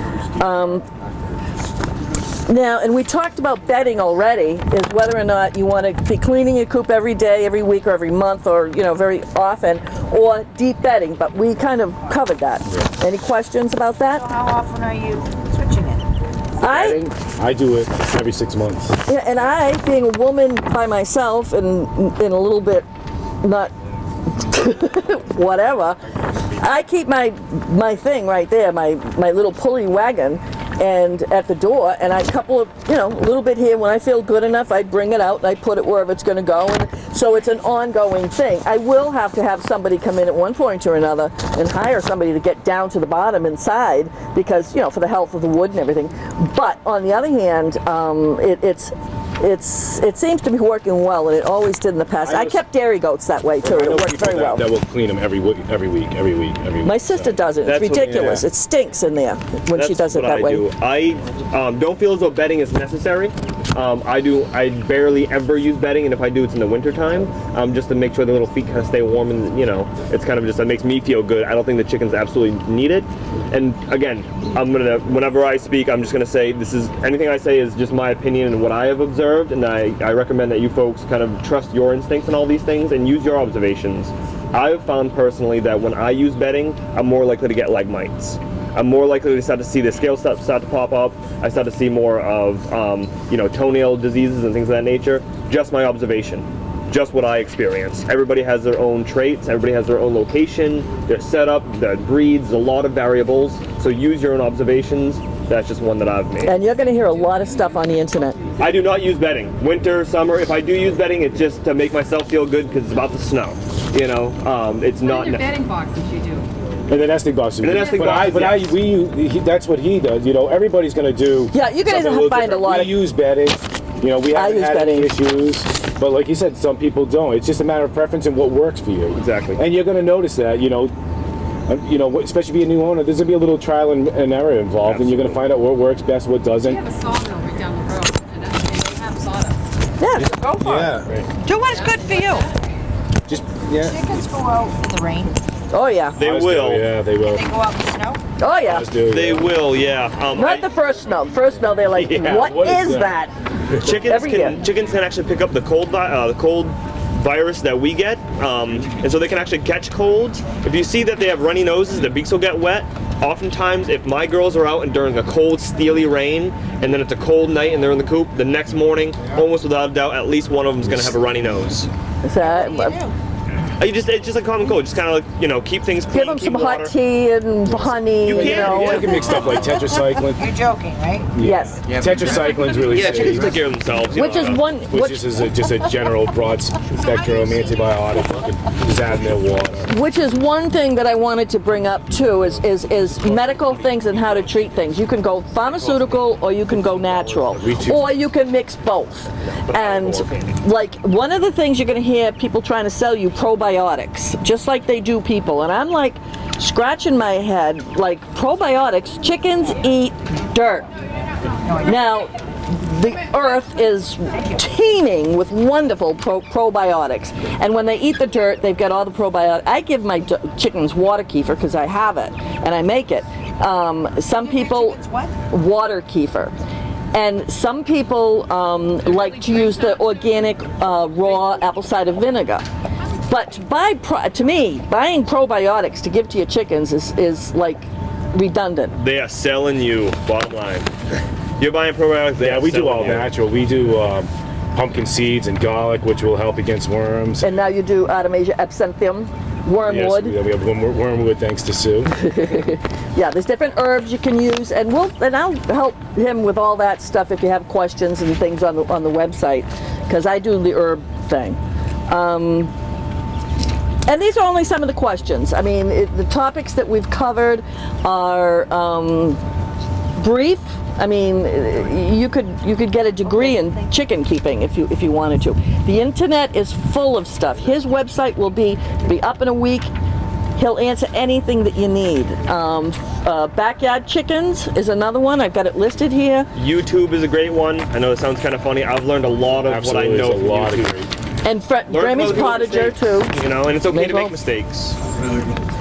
Now, and we talked about bedding already, is whether or not you want to be cleaning your coop every day, every week, or every month, or, you know, very often, or deep bedding, but we kind of covered that. Any questions about that? So how often are you switching it? I do it every 6 months. Yeah, and I, being a woman by myself and a little bit not whatever, I keep my thing right there, my little pulley wagon, and at the door, and I couple of, you know, a little bit here. When I feel good enough, I bring it out and I put it wherever it's going to go, and so it's an ongoing thing. I will have to have somebody come in at one point or another and hire somebody to get down to the bottom inside, because, you know, for the health of the wood and everything. But on the other hand, it seems to be working well, and it always did in the past. I kept dairy goats that way too. It worked very well. That will clean them every week. My sister does it. It's ridiculous. It stinks in there when she does it that way. I don't feel as though bedding is necessary. I barely ever use bedding, and if I do, it's in the winter time, just to make sure the little feet kind of stay warm, and, you know, it's kind of just, that makes me feel good. I don't think the chickens absolutely need it. And again, whenever I speak, I'm just gonna say anything I say is just my opinion and what I have observed, and I recommend that you folks kind of trust your instincts in all these things and use your observations. I've found personally that when I use bedding, I'm more likely to get leg mites. I'm more likely to start to see the scales start to pop up. I start to see more of, you know, toenail diseases and things of that nature. Just my observation, just what I experience. Everybody has their own traits. Everybody has their own location, their setup, their breeds, a lot of variables. So use your own observations. That's just one that I've made. And you're going to hear a lot of stuff on the internet. I do not use bedding. Winter, summer, if I do use bedding, it's just to make myself feel good because it's about to snow. You know, it's not. What bedding boxes you do? And the nesting boxes. That's what he does. You know, everybody's going to do. Yeah, you're going to find a lot of. We use bedding. You know, we haven't had any issues. But like you said, some people don't. It's just a matter of preference and what works for you. Exactly. And you're going to notice that. You know, especially being a new owner, there's going to be a little trial and error involved, and you're going to find out what works best, what doesn't. We have a sawmill right down the road, and they have sawdust. Yeah, go for it. Do what's good for you. Chickens go out in the rain. Oh yeah. They will. Yeah, they will. They go out in the snow. Oh yeah. They will. Yeah. Not the first snow. First snow, they're like, what is that? Chickens can actually pick up the cold virus that we get, and so they can actually catch colds. If you see that they have runny noses, their beaks will get wet. Oftentimes, if my girls are out and during a cold, steely rain, and then it's a cold night and they're in the coop, the next morning, almost without a doubt, at least one of them is going to have a runny nose. It's just like common cold. Just kind of like, you know, keep things clean. Give them keep some water. hot tea and honey. You can, know. yeah. You can mix stuff like tetracycline. You're joking, right? Yes. Tetracycline's really Yeah, chickens safe. take care of themselves. you Which know. is one. Which is just a general broad spectrum antibiotic. You can just add in their water. Which is one thing that I wanted to bring up too, is medical things and how to treat things. You can go pharmaceutical or you can go natural, or you can mix both. And like one of the things you're going to hear people trying to sell you probiotics, just like they do people. And I'm like scratching my head, like probiotics, chickens eat dirt. Now, the earth is teeming with wonderful probiotics, and when they eat the dirt, they've got all the probiotics. I give my chickens water kefir because I have it and I make it. Some people water kefir, and some people like to use the organic raw apple cider vinegar. But to me, buying probiotics to give to your chickens is like redundant. They are selling you, bottom line. You're buying probiotics. Yeah, we do all natural. We do pumpkin seeds and garlic, which will help against worms. And now you do Artemisia absinthium, wormwood. Yes, we have wormwood thanks to Sue. Yeah, there's different herbs you can use, and I'll help him with all that stuff if you have questions and things on the website, because I do the herb thing. And these are only some of the questions. I mean, the topics that we've covered are brief. I mean, you could get a degree in chicken keeping if you wanted to. The internet is full of stuff. His website will be up in a week. He'll answer anything that you need. Backyard chickens is another one. I've got it listed here. YouTube is a great one. I know it sounds kind of funny. I've learned a lot of what I know from YouTube. And Grammy's Potager too. You know, and it's okay to well. make mistakes. I'm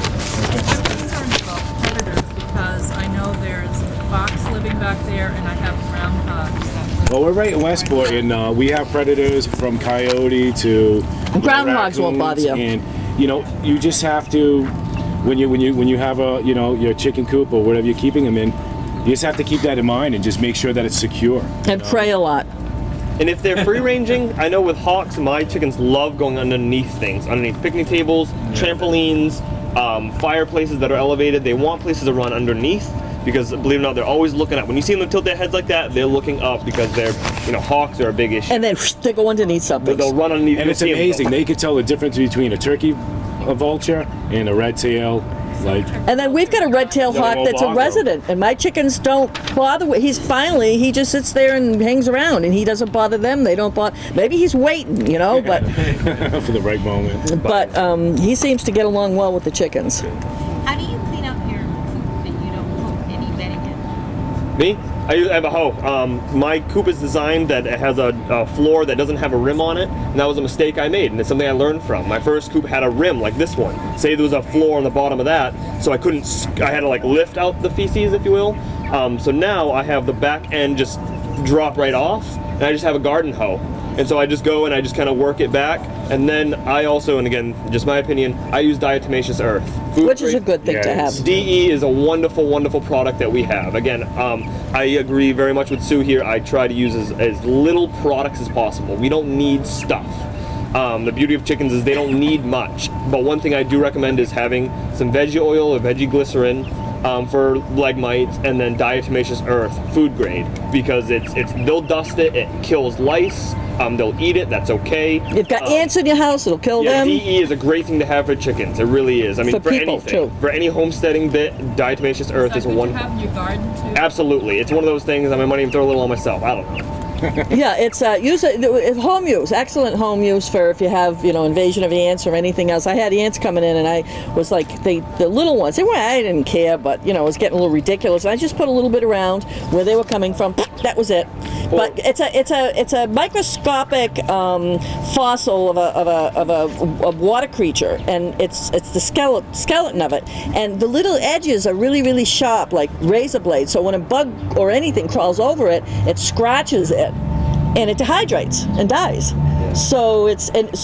concerned about predators because I know there's fox living back there and I have groundhogs. Well, we're right in Westport, and we have predators from coyote to Groundhogs won't bother you. And you know, you just have to when you have your chicken coop or whatever you're keeping them in, you just have to keep that in mind and just make sure that it's secure. And pray a lot. And if they're free ranging, I know with hawks, my chickens love going underneath things, underneath picnic tables, trampolines, fireplaces that are elevated. They want places to run underneath because, believe it or not, they're always looking up. When you see them tilt their heads like that, they're looking up because hawks are a big issue. And then they go underneath something. They'll run underneath. And it's amazing. They can tell the difference between a turkey, a vulture, and a red tail. And then we've got a red-tailed hawk that's a resident, and my chickens don't bother with. He just sits there and hangs around, and he doesn't bother them. They don't bother. Maybe he's waiting, but for the right moment. But he seems to get along well with the chickens. How do you clean up your coop and you don't put any bedding in? Me? I have a hoe. My coop is designed that it has a floor that doesn't have a rim on it, and that was a mistake I made, and it's something I learned from. My first coop had a rim like this one. Say there was a floor on the bottom of that, so I had to like lift out the feces, if you will. So now I have the back end just drop right off, and I just have a garden hoe. And so I just go and I just kind of work it back, and then I also, and again, just my opinion, I use diatomaceous earth. Which is a good thing to have. DE is a wonderful, wonderful product that we have. Again, I agree very much with Sue here. I try to use as little products as possible. We don't need stuff. The beauty of chickens is they don't need much. But one thing I do recommend is having some veggie oil or veggie glycerin for leg mites, and then diatomaceous earth, food grade, because they'll dust it, it kills lice, they'll eat it, that's okay. You've got ants in your house, it'll kill them. DE is a great thing to have for chickens, it really is. I mean, for people, anything. too. For any homesteading bit, diatomaceous earth is a wonderful. Have in your garden too? Absolutely, it's one of those things I might even throw a little on myself, I don't know. Yeah, it's home use, excellent home use for if you have invasion of ants or anything else. I had ants coming in, and I was like the little ones. I didn't care, but it was getting a little ridiculous. I just put a little bit around where they were coming from. That was it. But it's a microscopic fossil of a water creature, and it's the skeleton of it, and the little edges are really, really sharp, like razor blades. So when a bug or anything crawls over it, it scratches it, and it dehydrates and dies. So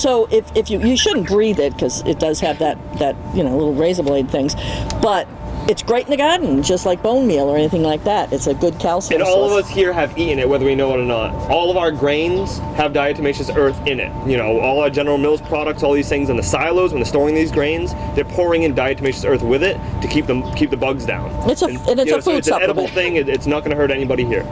if you shouldn't breathe it because it does have that little razor blade things, but it's great in the garden, just like bone meal or anything like that. It's a good calcium And all of source. us here have eaten it, whether we know it or not. All of our grains have diatomaceous earth in it. You know, all our General Mills products, all these things in the silos, when they're storing these grains, they're pouring in diatomaceous earth with it to keep the bugs down. It's a and it's you a know, so food it's an edible supplement. thing. It's not going to hurt anybody here.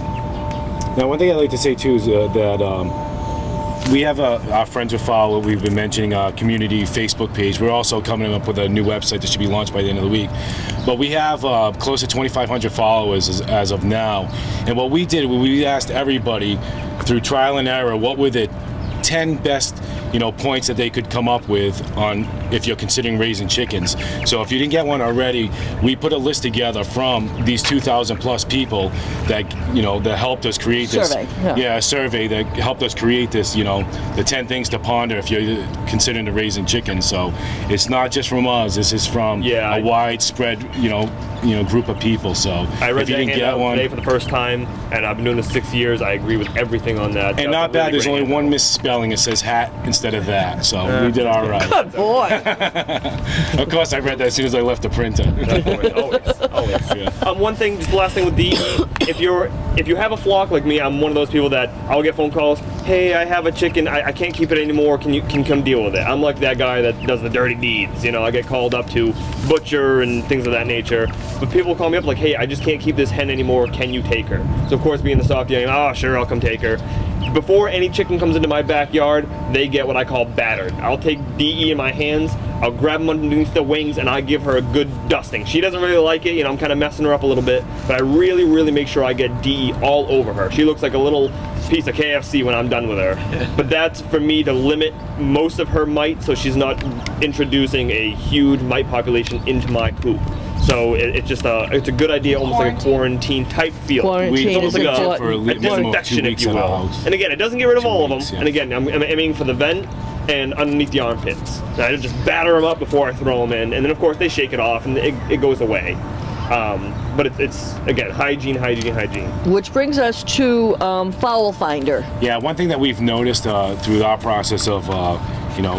Now, one thing I'd like to say too is that we have our Friends with Fowl, we've been mentioning, our community Facebook page. We're also coming up with a new website that should be launched by the end of the week. But we have close to 2,500 followers as of now. And what we did, we asked everybody through trial and error, what were the 10 best, you know, points that they could come up with on if you're considering raising chickens. So if you didn't get one already, we put a list together from these 2,000 plus people that, you know, that helped us create this. Survey, yeah, a survey that helped us create this, you know, the 10 things to ponder if you're considering raising chickens. So it's not just from us, this is from a widespread, you know, group of people. So I read if you that didn't get handout one today for the first time, and I've been doing this 6 years. I agree with everything on that. and not bad, there's only one misspelling. It says hat instead of that, so we did all right. Good boy. Of course, I read that as soon as I left the printer. Always. Yeah. One thing, just the last thing with DE, if you have a flock like me, I'm one of those people that I'll get phone calls. Hey, I have a chicken. I can't keep it anymore. Can you come deal with it? I'm like that guy that does the dirty deeds. You know, I get called up to butcher and things of that nature. But people call me up like, hey, I just can't keep this hen anymore. Can you take her? So of course, being the soft young, oh sure, I'll come take her. Before any chicken comes into my backyard, they get what I call battered. I'll take DE in my hands, I'll grab them underneath the wings, and I give her a good dusting. She doesn't really like it, you know, I'm kind of messing her up a little bit, but I really, really make sure I get DE all over her. She looks like a little piece of KFC when I'm done with her. But that's for me to limit most of her mite, so she's not introducing a huge mite population into my coop. So it's just it's a good idea, almost like a quarantine type feel. Quarantine It's is almost a like for a good- minimum of 2 disinfection, if weeks you in our will. house. And again, it doesn't get rid of all of them. weeks, yeah. And again, I'm aiming for the vent and underneath the armpits. And I just batter them up before I throw them in, and then of course they shake it off and it goes away. But it's again hygiene. Which brings us to Fowl Finder. Yeah, one thing that we've noticed through our process of, you know,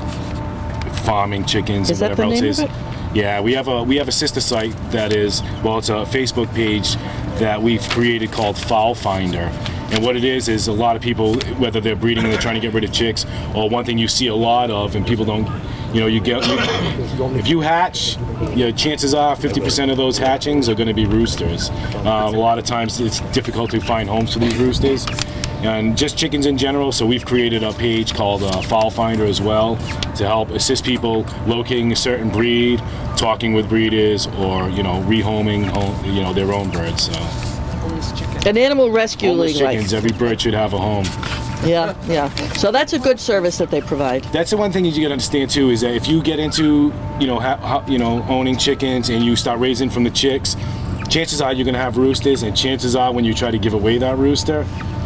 farming chickens Is and that the whatever else name is. of it? Yeah, we have a sister site that is, well, it's a Facebook page that we've created called Fowl Finder. And what it is a lot of people, whether they're breeding and they're trying to get rid of chicks, or one thing you see a lot of, and people don't, you know, if you hatch, you know, chances are 50% of those hatchings are going to be roosters. A lot of times it's difficult to find homes for these roosters. And just chickens in general, so we've created a page called Fowl Finder as well to help assist people locating a certain breed, talking with breeders, or, you know, rehoming, you know, their own birds. So An animal rescue homeless league. chickens, every bird should have a home. Yeah. So that's a good service that they provide. That's the one thing you got to understand too, is that if you get into, you know, owning chickens and you start raising from the chicks, chances are you're going to have roosters, and chances are when you try to give away that rooster,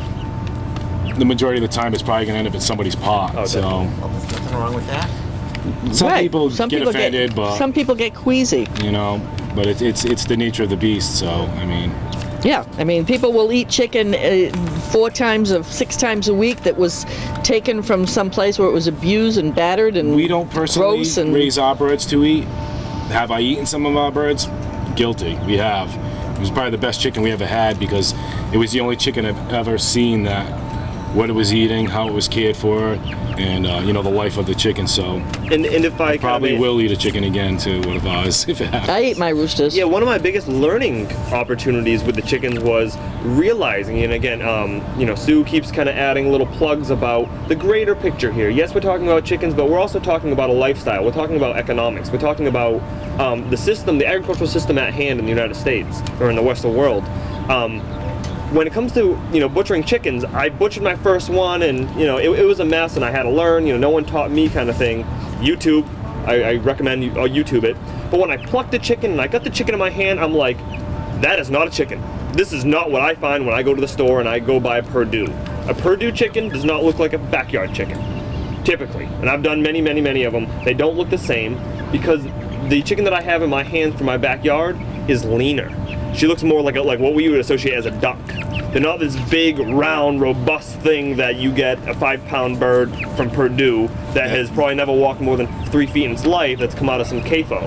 the majority of the time it's probably going to end up at somebody's pot. Oh, so There's nothing wrong with that. some Right. people Some get people offended, but some people get queasy. you know, but it's the nature of the beast. So I mean, Yeah, I mean, people will eat chicken 6 times a week that was taken from some place where it was abused and battered and we don't personally gross and raise our birds to eat. Have I eaten some of our birds? Guilty. We have. It was probably the best chicken we ever had because it was the only chicken I've ever seen that what it was eating, how it was cared for, and you know, the life of the chicken. So And if I probably kinda- will eat a chicken again too, one of ours, if it happens. I eat my roosters. Yeah, one of my biggest learning opportunities with the chickens was realizing, and again, you know, Sue keeps kind of adding little plugs about the greater picture here. Yes, we're talking about chickens, but we're also talking about a lifestyle. We're talking about economics. We're talking about the system, the agricultural system at hand in the United States or in the Western world. When it comes to, you know, butchering chickens, I butchered my first one, and you know, it was a mess, and I had to learn. You know, no one taught me, kind of thing. YouTube, I recommend you YouTube it. But when I plucked the chicken and I got the chicken in my hand, I'm like, that is not a chicken. This is not what I find when I go to the store and I go buy Purdue. A Purdue chicken does not look like a backyard chicken, typically. And I've done many, many, many of them. They don't look the same because the chicken that I have in my hand for my backyard is leaner. She looks more like what we would associate as a duck. They're not this big, round, robust thing that you get a 5-pound bird from Purdue that has probably never walked more than 3 feet in its life that's come out of some CAFO.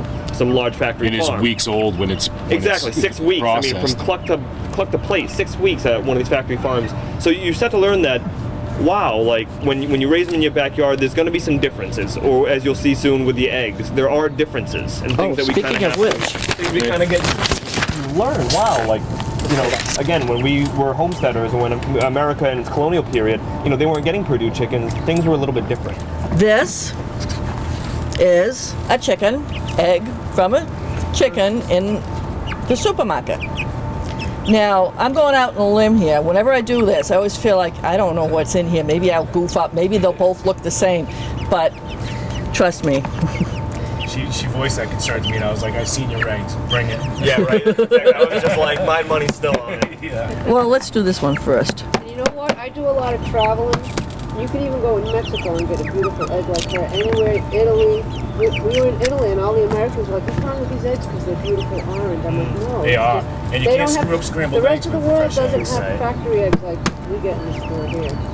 some large factory It is farm. weeks old when it's Exactly, 6 weeks. Processed. I mean, from cluck to plate, 6 weeks at one of these factory farms. So you start to learn that, wow, like when you raise them in your backyard, there's going to be some differences. Or as you'll see soon with the eggs, there are differences and things that we kind speaking of of which, things we kind of get learn. Wow, like, you know, again, when we were homesteaders, when America in its colonial period, you know, they weren't getting Purdue chickens. Things were a little bit different. this is a chicken egg from a chicken in the supermarket. Now, I'm going out on a limb here. Whenever I do this, I always feel like I don't know what's in here. Maybe I'll goof up. Maybe they'll both look the same. But trust me. She voiced that concern to me, and I was like, I've seen your eggs. Bring it. Yeah, right. I was just like, my money's still on it. Yeah. Well, let's do this one first. And you know what? I do a lot of traveling. You can even go in Mexico and get a beautiful egg like that. Anywhere in Italy. We were in Italy and all the Americans were like, what's wrong with these eggs? Because they're beautiful orange. I'm like, no. They are. And you they can't don't screw up have, scrambled the eggs rest of the with world fresh doesn't eggs, have right? factory eggs like we get in the store here.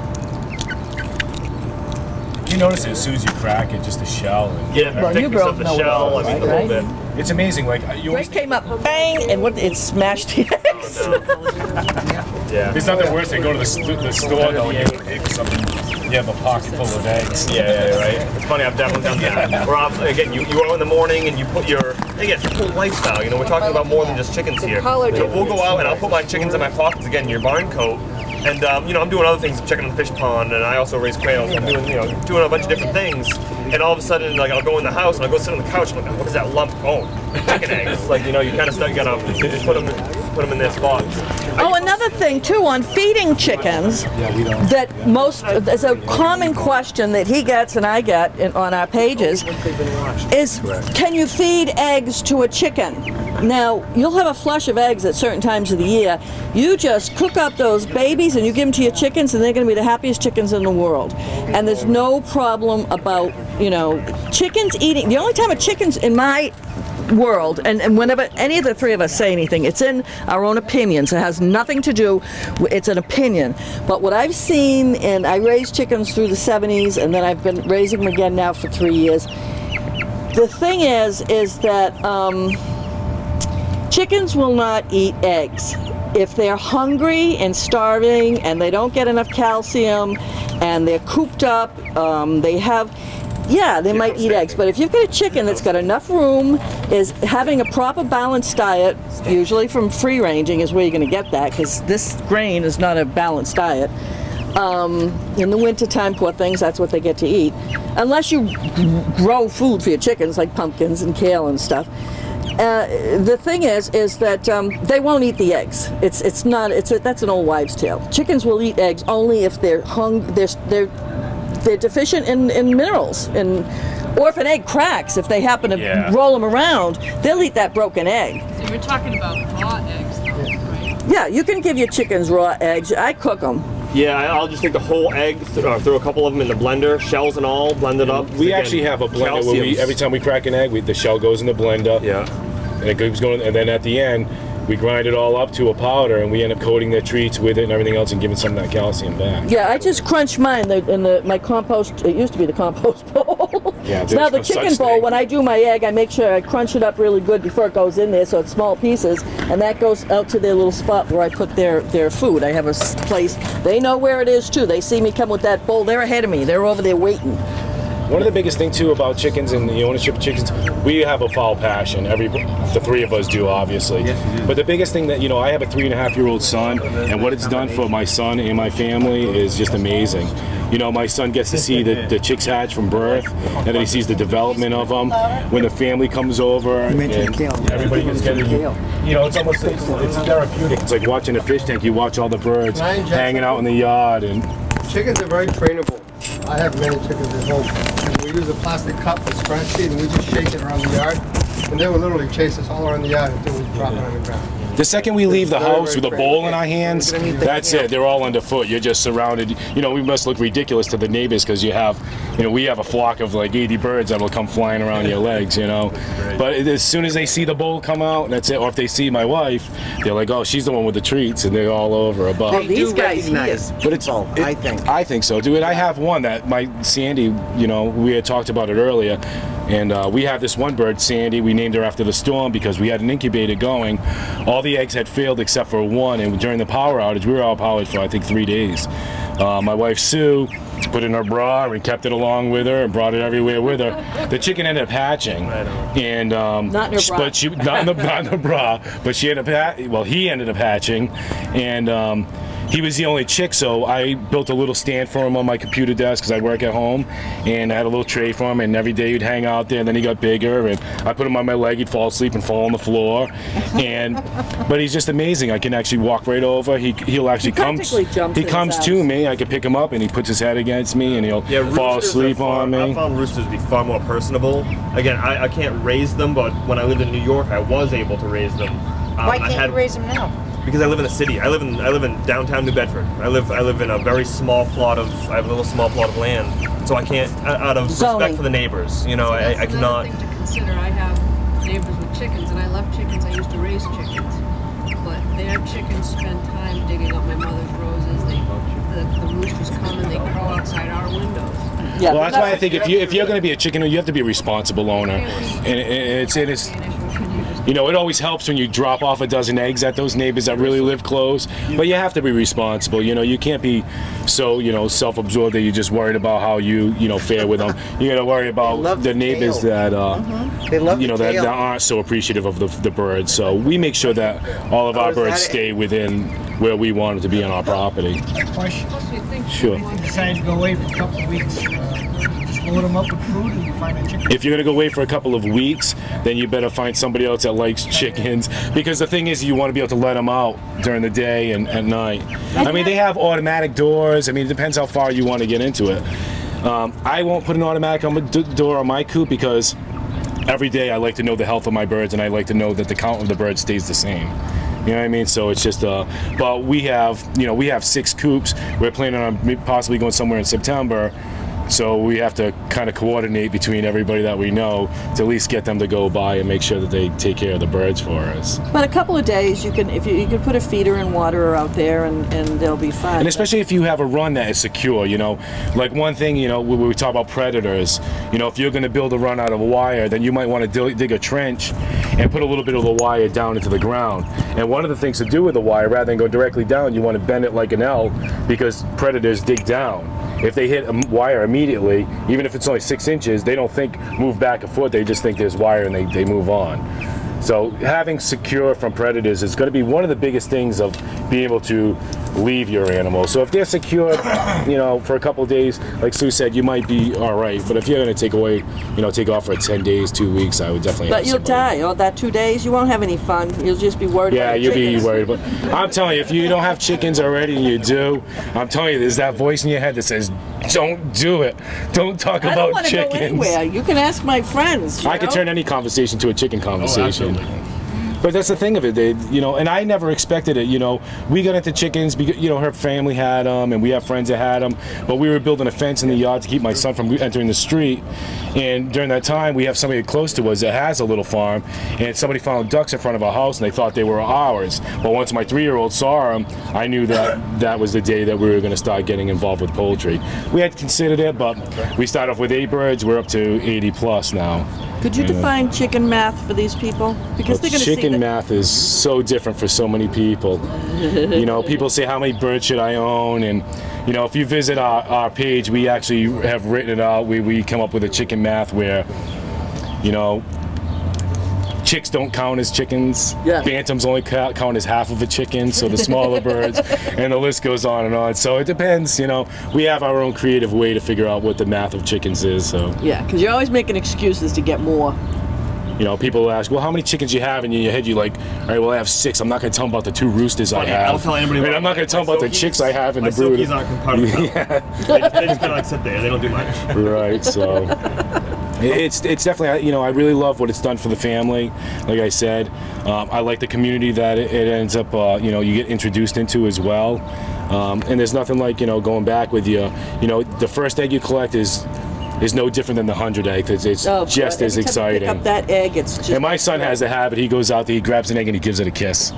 You notice it as soon as you crack it, just the shell. And Yeah, Well, you thickness broke of the no shell, eggs, I mean, the right? whole bit. it's amazing. Like you always Grace came up, bang, and it smashed the eggs. Yeah. It's nothing worse than go to the store though and you pick something. You have a pocket full of eggs. Yeah, right. It's funny, I've definitely done that. Or again, you go out in the morning and you put your, again, it's a whole lifestyle. You know, we're talking about more than just chickens here. color You know, we'll go out and I'll put my chickens in my pockets, again, your barn coat. And, you know, I'm doing other things, checking on the fish pond, and I also raise quails. I'm doing, you know, doing a bunch of different things. And all of a sudden, like, I'll go in the house and I'll go sit on the couch and I'm like, what is that lump? Oh, chicken eggs. Like, you know, you kind of start, you gotta put them in their spots. Oh, another thing too on feeding chickens that there's a common question that he gets and I get on our pages is, can you feed eggs to a chicken? Now, you'll have a flush of eggs at certain times of the year. You just cook up those babies and you give them to your chickens and they're going to be the happiest chickens in the world. And there's no problem about, you know, chickens eating. The only time a chicken's in my world, and whenever any of the three of us say anything, it's in our own opinions. It has nothing to do, it's an opinion. But what I've seen, and I raised chickens through the 70s, and then I've been raising them again now for 3 years. The thing is that chickens will not eat eggs. If they're hungry and starving and they don't get enough calcium and they're cooped up, they might eat eggs. But if you've got a chicken that's got enough room, is having a proper balanced diet, usually from free ranging is where you're going to get that, because this grain is not a balanced diet. In the wintertime, poor things, that's what they get to eat. Unless you grow food for your chickens, like pumpkins and kale and stuff. The thing is that they won't eat the eggs. That's an old wives' tale. Chickens will eat eggs only if they're they're deficient in minerals, or if an egg cracks, if they happen to roll them around, they'll eat that broken egg. So you're talking about raw eggs, though, right? Yeah, you can give your chickens raw eggs. I cook them. Yeah, I'll just take the whole egg, throw a couple of them in the blender, shells and all, blend it up. We actually have a blender where every time we crack an egg, the shell goes in the blender. Yeah. And it keeps going, and then at the end, we grind it all up to a powder, and we end up coating their treats with it and everything else, and giving some of that calcium back. Yeah, I just crunch mine in my compost. It used to be the compost bowl. Yeah, So now the there's no chicken such bowl. thing. When I do my egg, I make sure I crunch it up really good before it goes in there, so it's small pieces, and that goes out to their little spot where I put their food. I have a place. They know where it is too. They see me come with that bowl. They're ahead of me. They're over there waiting. One of the biggest things too about chickens and the ownership of chickens, we have a fowl passion. The three of us do, obviously. But the biggest thing that, I have a 3.5-year-old son, and what it's done for my son and my family is just amazing. My son gets to see the chicks hatch from birth, and then he sees the development of them. When the family comes over, and everybody gets together, it's almost it's therapeutic. It's like watching a fish tank. You watch all the birds hanging out in the yard, and chickens are very trainable. I have many chickens at home. And we use a plastic cup with scratch seed, and we just shake it around the yard. And they will literally chase us all around the yard until we drop it on the ground. the second we leave the house with a bowl in our hands, that's it. They're all underfoot. You're just surrounded. We must look ridiculous to the neighbors because we have a flock of like 80 birds that will come flying around your legs, But as soon as they see the bowl come out, that's it. Or if they see my wife, they're like, oh, she's the one with the treats, and they're all over above. They do recognize people, I think. I think so, dude. And I have one that my Sandy, we had talked about it earlier. And we have this one bird, Sandy. We named her after the storm because we had an incubator going. All the eggs had failed except for one, and during the power outage, we were out powered for I think 3 days. My wife Sue put in her bra and kept it along with her and brought it everywhere with her. The chicken ended up hatching, and not in her bra. but she not in the bra, but she ended up he ended up hatching, and he was the only chick, so I built a little stand for him on my computer desk because I work at home, and I had a little tray for him, and every day he'd hang out there, and then he got bigger, and I put him on my leg, he'd fall asleep and fall on the floor, but he's just amazing. I can actually walk right over, he'll actually come to me, I can pick him up, and he puts his head against me, and he'll fall asleep on me. I found roosters to be far more personable. Again, I can't raise them, but when I lived in New York, I was able to raise them. Why can't you raise them now? Because I live in the city. I live in downtown New Bedford. I live in a very small plot of. I have a little small plot of land, so I can't. Out of respect for the neighbors, you know, I cannot. Another thing to consider. I have neighbors with chickens, and I love chickens. I used to raise chickens, but their chickens spend time digging up my mother's roses. The roosters come and they crawl outside our windows. Yeah, well, that's why I think if you're going to be a chicken owner, you have to be a responsible owner, and it's. You know, it always helps when you drop off a dozen eggs at those neighbors that really live close, but you have to be responsible. You know, you can't be so, you know, self-absorbed that you're just worried about how you fare with them. You got to worry about the neighbors that, you know, that aren't so appreciative of the birds. So we make sure that all of our birds stay within where we want them to be on our property. Question. Sure. If you decide to go away for a couple of weeks, just load them up with food and you find a chicken. If you're going to go away for a couple of weeks, then you better find somebody else that likes chickens, because the thing is, you want to be able to let them out during the day and at night. I mean, they have automatic doors. I mean, it depends how far you want to get into it. I won't put an automatic door on my coop because every day I like to know the health of my birds, and I like to know that the count of the birds stays the same. You know what I mean? So it's just, but we have 6 coops. We're planning on possibly going somewhere in September. So we have to kind of coordinate between everybody that we know to at least get them to go by and make sure that they take care of the birds for us. But a couple of days, you can put a feeder and water out there, and they'll be fine. And especially if you have a run that is secure, you know, like one thing, you know, when we talk about predators, you know, if you're going to build a run out of a wire, then you might want to dig a trench and put a little bit of the wire down into the ground. And one of the things to do with the wire, rather than go directly down, you want to bend it like an L, because predators dig down. If they hit a wire immediately, even if it's only 6 inches, they don't think move back a foot, they just think there's wire and they move on. So having secure from predators is going to be one of the biggest things of being able to leave your animal. So if they're secure, you know, for a couple of days, like Sue said, you might be all right. But if you're going to take away, you know, take off for 10 days, 2 weeks, I would definitely. But you'll die. Oh, that 2 days, you won't have any fun. You'll just be worried. Yeah, about you'll chickens. be worried. But I'm telling you, if you don't have chickens already and you do, I'm telling you, there's that voice in your head that says, "Don't do it. Don't talk I about don't want to chickens." go anywhere. You can ask my friends. I could turn any conversation to a chicken conversation. But that's the thing of it, you know, and I never expected it, you know. We got into chickens because, you know, her family had them, and we have friends that had them, but we were building a fence in the yard to keep my son from entering the street. And during that time, we have somebody close to us that has a little farm, and somebody found ducks in front of our house, and they thought they were ours. But once my 3-year-old saw them, I knew that that was the day that we were going to start getting involved with poultry. We had considered it, but we started off with 8 birds. We're up to 80 plus now. Could you define chicken math for these people? Because they're going to see chicken math is so different for so many people. You know, people say, how many birds should I own? And, you know, if you visit our page, we actually have written it out. We come up with a chicken math where, you know, chicks don't count as chickens. Yeah. Bantams only count as half of a chicken, so the smaller birds, and the list goes on and on. So it depends, you know. We have our own creative way to figure out what the math of chickens is. So yeah, because you're always making excuses to get more. You know, people ask, well, how many chickens you have? And in your head, you're like, all right, well, I have 6. I'm not going to tell them about the 2 roosters I have. I'll tell anybody. And I'm not going to tell them about the chicks I have in the brood. Silkies aren't competitive. Yeah. They just kind of like sit there. They don't do much. Right. So it's definitely, you know, I really love what it's done for the family. Like I said, I like the community that it ends up, you know, you get introduced into as well. And there's nothing like, you know, going back with you know, the first egg you collect is no different than the 100 egg. It's just as exciting. Pick up that egg, it's just. And my son has a habit. He goes out there, he grabs an egg, and he gives it a kiss.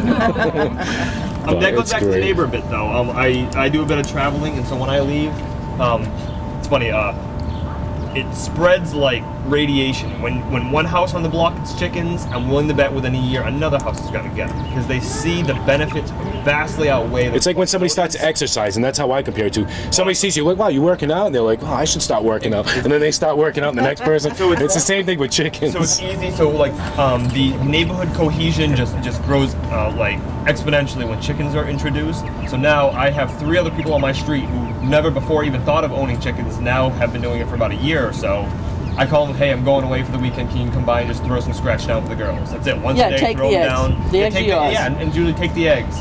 That goes back to the neighbor bit, though. I do a bit of traveling, and so when I leave, it's funny. It spreads like radiation. When one house on the block gets chickens, I'm willing to bet within a year another house is going to get them because they see the benefits vastly outweigh. It's like when somebody starts to exercise, and that's how I compare it to. Somebody sees you like, wow, you working out, and they're like, oh, I should start working out, and then they start working out, and the next person. So it's the same thing with chickens. So it's easy. So like the neighborhood cohesion just grows like exponentially when chickens are introduced. So now I have 3 other people on my street who never before even thought of owning chickens, now have been doing it for about a year or so. I call them, hey, I'm going away for the weekend, can you come by and just throw some scratch down for the girls? That's it. Once a day, throw them down. The eggs are yours. Yeah, and usually take the eggs.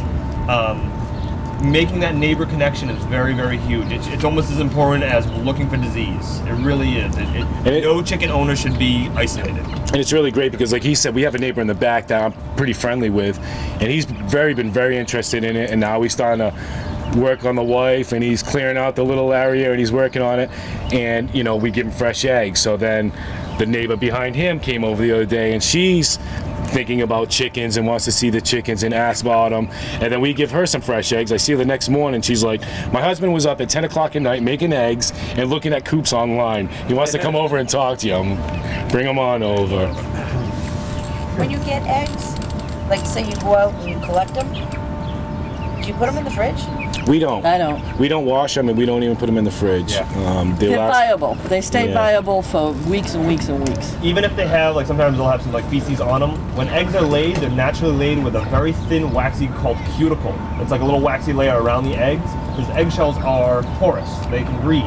Making that neighbor connection is very, very huge. It's almost as important as looking for disease. It really is. No chicken owner should be isolated. And it's really great because, like he said, we have a neighbor in the back that I'm pretty friendly with, and he's been very interested in it, and now he's starting to work on the wife, and he's clearing out the little area, and he's working on it, and you know, we give him fresh eggs. So then the neighbor behind him came over the other day, and she's thinking about chickens and wants to see the chickens and ask about them, and then we give her some fresh eggs. I see her the next morning, she's like, my husband was up at 10 o'clock at night making eggs and looking at coops online. He wants to come over and talk to you. Bring them on over. When you get eggs, like say you go out and you collect them, do you put them in the fridge? We don't. I don't. We don't wash them, and we don't even put them in the fridge. Yeah. They're viable. They stay viable for weeks and weeks and weeks. Even if they have, like sometimes they'll have some like feces on them. When eggs are laid, they're naturally laid with a very thin waxy called cuticle. It's like a little waxy layer around the eggs because eggshells are porous. They can breathe.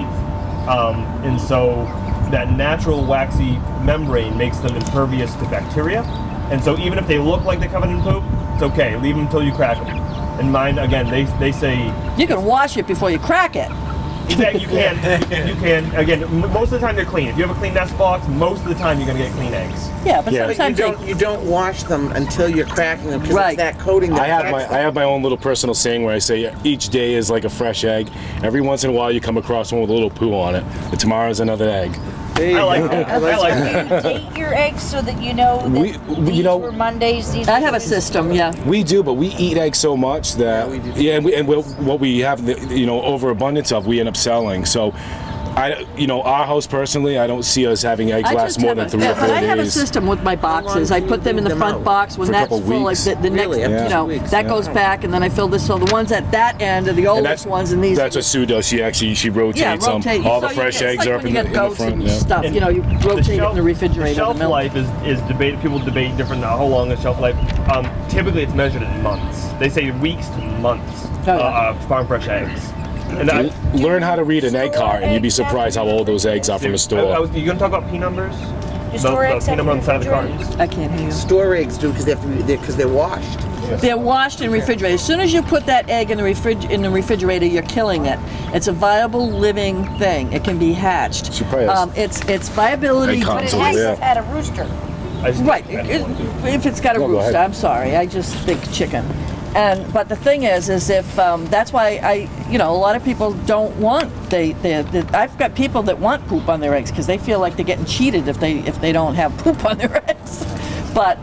And so that natural waxy membrane makes them impervious to bacteria. And so even if they look like they're covered in poop, it's okay. Leave them until you crack them. And mine, again, they say... You can wash it before you crack it. Exactly, you can. Again, most of the time they're clean. If you have a clean nest box, most of the time you're going to get clean eggs. Yeah, but sometimes you don't wash them until you're cracking them because it's that coating that I have my own little personal saying where I say each day is like a fresh egg. Every once in a while you come across one with a little poo on it. But tomorrow's another egg. I like that. I like that. Do you date your eggs so that you know that these were Mondays? These I have a system, yeah. We do, but we eat eggs so much that what we have, overabundance of, we end up selling. So, our house personally, I don't see us having eggs last more than 3 or 4 days. But I have a system with my boxes. I put them in the front box when that's full. Like the next, that goes back, and then I fill this. So the ones at that end are the oldest ones, and these. That's what Sue does. She rotates them. All the fresh eggs are up in the front. Stuff. You rotate it in the refrigerator. The shelf life is debated. People debate different how long is shelf life. Typically, it's measured in months. They say weeks to months. Farm fresh eggs. And learn how to read an egg cart, and you'd be surprised how old those eggs are from a store. You going to talk about P numbers? You store eggs P number on the side of the cartons? I can't hear you. Store eggs do because they're washed. They're washed and refrigerated. As soon as you put that egg in the refrigerator, you're killing it. It's a viable living thing. It can be hatched. It's viability. But it has to have had a rooster. Right. If it's got a rooster, I'm sorry. I just think chicken. But the thing is if that's why a lot of people don't want I've got people that want poop on their eggs because they feel like they're getting cheated if they don't have poop on their eggs. But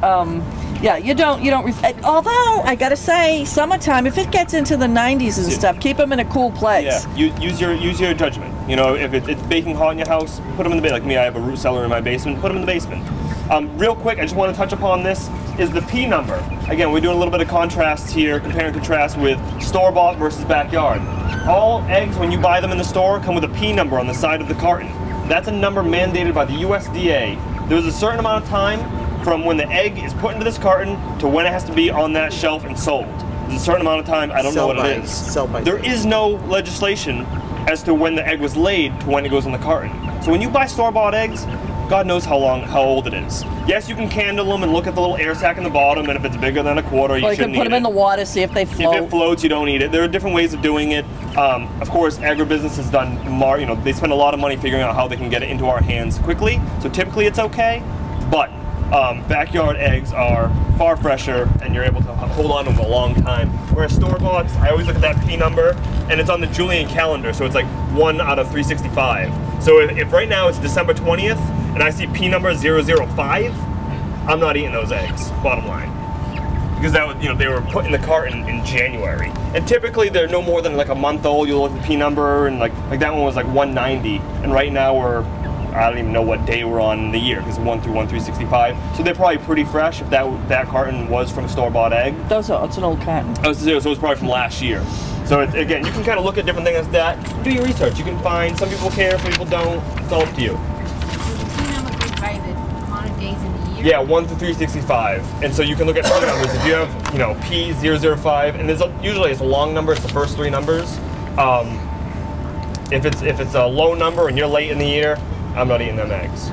you don't. Although I gotta say, summertime, if it gets into the 90s and stuff, keep them in a cool place. Yeah, use your judgment. If it's baking hot in your house, put them in the basement. Like me, I have a root cellar in my basement. Put them in the basement. Real quick, I just want to touch upon this, is the P number. Again, we're doing a little bit of contrast here, compare and contrast with store-bought versus backyard. All eggs, when you buy them in the store, come with a P number on the side of the carton. That's a number mandated by the USDA. There's a certain amount of time from when the egg is put into this carton to when it has to be on that shelf and sold. There's a certain amount of time, I don't know what it is. There is no legislation as to when the egg was laid to when it goes in the carton. So when you buy store-bought eggs, God knows how old it is. Yes, you can candle them and look at the little air sac in the bottom, and if it's bigger than a quarter, you shouldn't eat it. Or you can put them in the water, see if they float. If it floats, you don't eat it. There are different ways of doing it. Of course, agribusiness has done they spend a lot of money figuring out how they can get it into our hands quickly. So typically it's okay, but backyard eggs are far fresher, and you're able to hold on to them a long time. Whereas store-bought, I always look at that P number, and it's on the Julian calendar, so it's like 1 out of 365. So if right now it's December 20th, and I see P number 005, I'm not eating those eggs, bottom line. Because they were put in the carton in January. And typically they're no more than like a month old. You'll look at the P number, and like that one was like 190, and right now we're I don't even know what day we're on in the year, because 1 through 365. So they're probably pretty fresh if that carton was from a store-bought egg. It's an old carton. Oh, so it's probably from last year. So again, you can kind of look at different things like that. Do your research. You can find, some people care, some people don't. It's all up to you. Yeah, 1 through 365. And so you can look at three numbers. If you have, you know, P005, and usually it's a long number, it's the first three numbers. If it's a low number and you're late in the year, I'm not eating them eggs.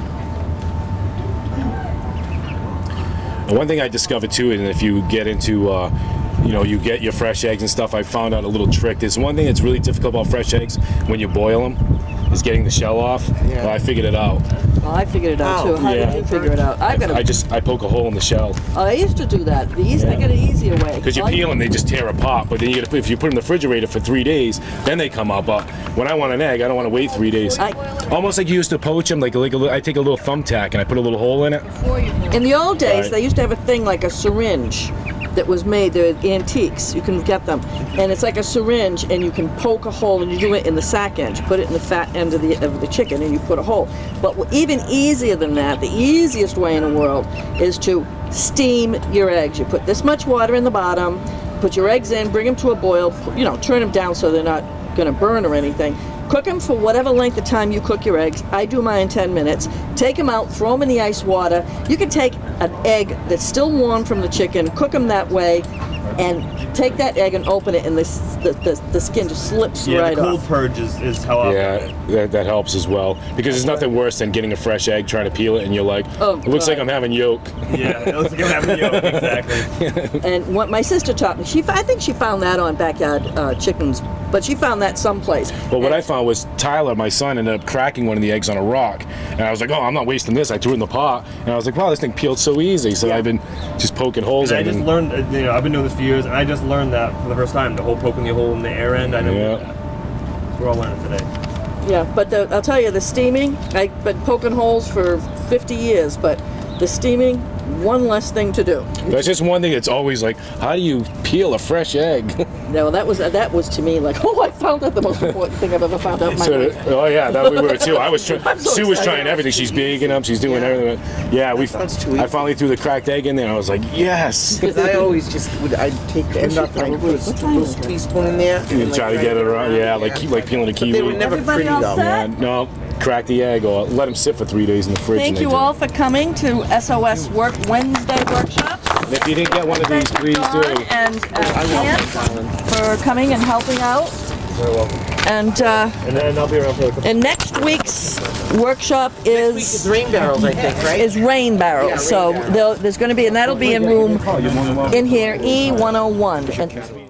One thing I discovered too, and if you get into, you know, you get your fresh eggs and stuff, I found out a little trick. There's one thing that's really difficult about fresh eggs when you boil them, is getting the shell off. Yeah. Well, I figured it out. Well, I figured it out too. How did you figure it out? I poke a hole in the shell. Oh, I used to do that. I got an easier way. Because you peel them, they just tear apart. But then you gotta, if you put them in the refrigerator for 3 days, then they come out. But when I want an egg, I don't want to wait 3 days. Almost like you used to poach them. I take a little thumbtack and I put a little hole in it. In the old days, they used to have a thing like a syringe that was made. They're antiques. You can get them, and it's like a syringe, and you can poke a hole, and you do it in the sack end. You put it in the fat end of the chicken, and you put a hole. But even easier than that, the easiest way in the world is to steam your eggs. You put this much water in the bottom, put your eggs in, bring them to a boil. You know, turn them down so they're not going to burn or anything. Cook them for whatever length of time you cook your eggs. I do mine in 10 minutes. Take them out, throw them in the ice water. You can take an egg that's still warm from the chicken, cook them that way, and take that egg and open it, and the skin just slips right off. Yeah, the cold purge is how I that helps as well. Because there's nothing worse than getting a fresh egg, trying to peel it, and you're like, oh, it looks like I'm having yolk. Yeah, it looks like I'm having yolk, exactly. And what my sister taught me, I think she found that on Backyard Chickens, but she found that someplace. But what I found was Tyler, my son, ended up cracking one of the eggs on a rock. And I was like, oh, I'm not wasting this. I threw it in the pot. And I was like, wow, this thing peeled so easy. So I've been just poking holes in it. I just learned, you know, I've been doing this for years, and I just learned that for the first time, the whole poking the hole in the air end. I know that. We're all learning today. Yeah, but I'll tell you, the steaming, I've been poking holes for 50 years, but the steaming, one less thing to do. That's just one thing that's always like, how do you peel a fresh egg? No, that was to me like, oh, I found out the most important thing I've ever found out in my life. Oh yeah, that we were too. Sue was trying everything. She's baking them. She's doing everything. Yeah, I finally threw the cracked egg in there, and I was like, yes. Because I always I'd take the end off and I'd put a little teaspoon in there. And try to get it around. Yeah, like peeling a kiwi. They were never pretty though. Yeah, no. Crack the egg or let them sit for 3 days in the fridge. Thank you all for coming to SOS Work Wednesday workshops. And if you didn't get one of these, please do. And Ken for coming and helping out. Very welcome. And then I'll be around for and next week's workshop is rain barrels, I think, right? Is rain barrels. Yeah, so there's going to be, and that'll be in room in here E101. And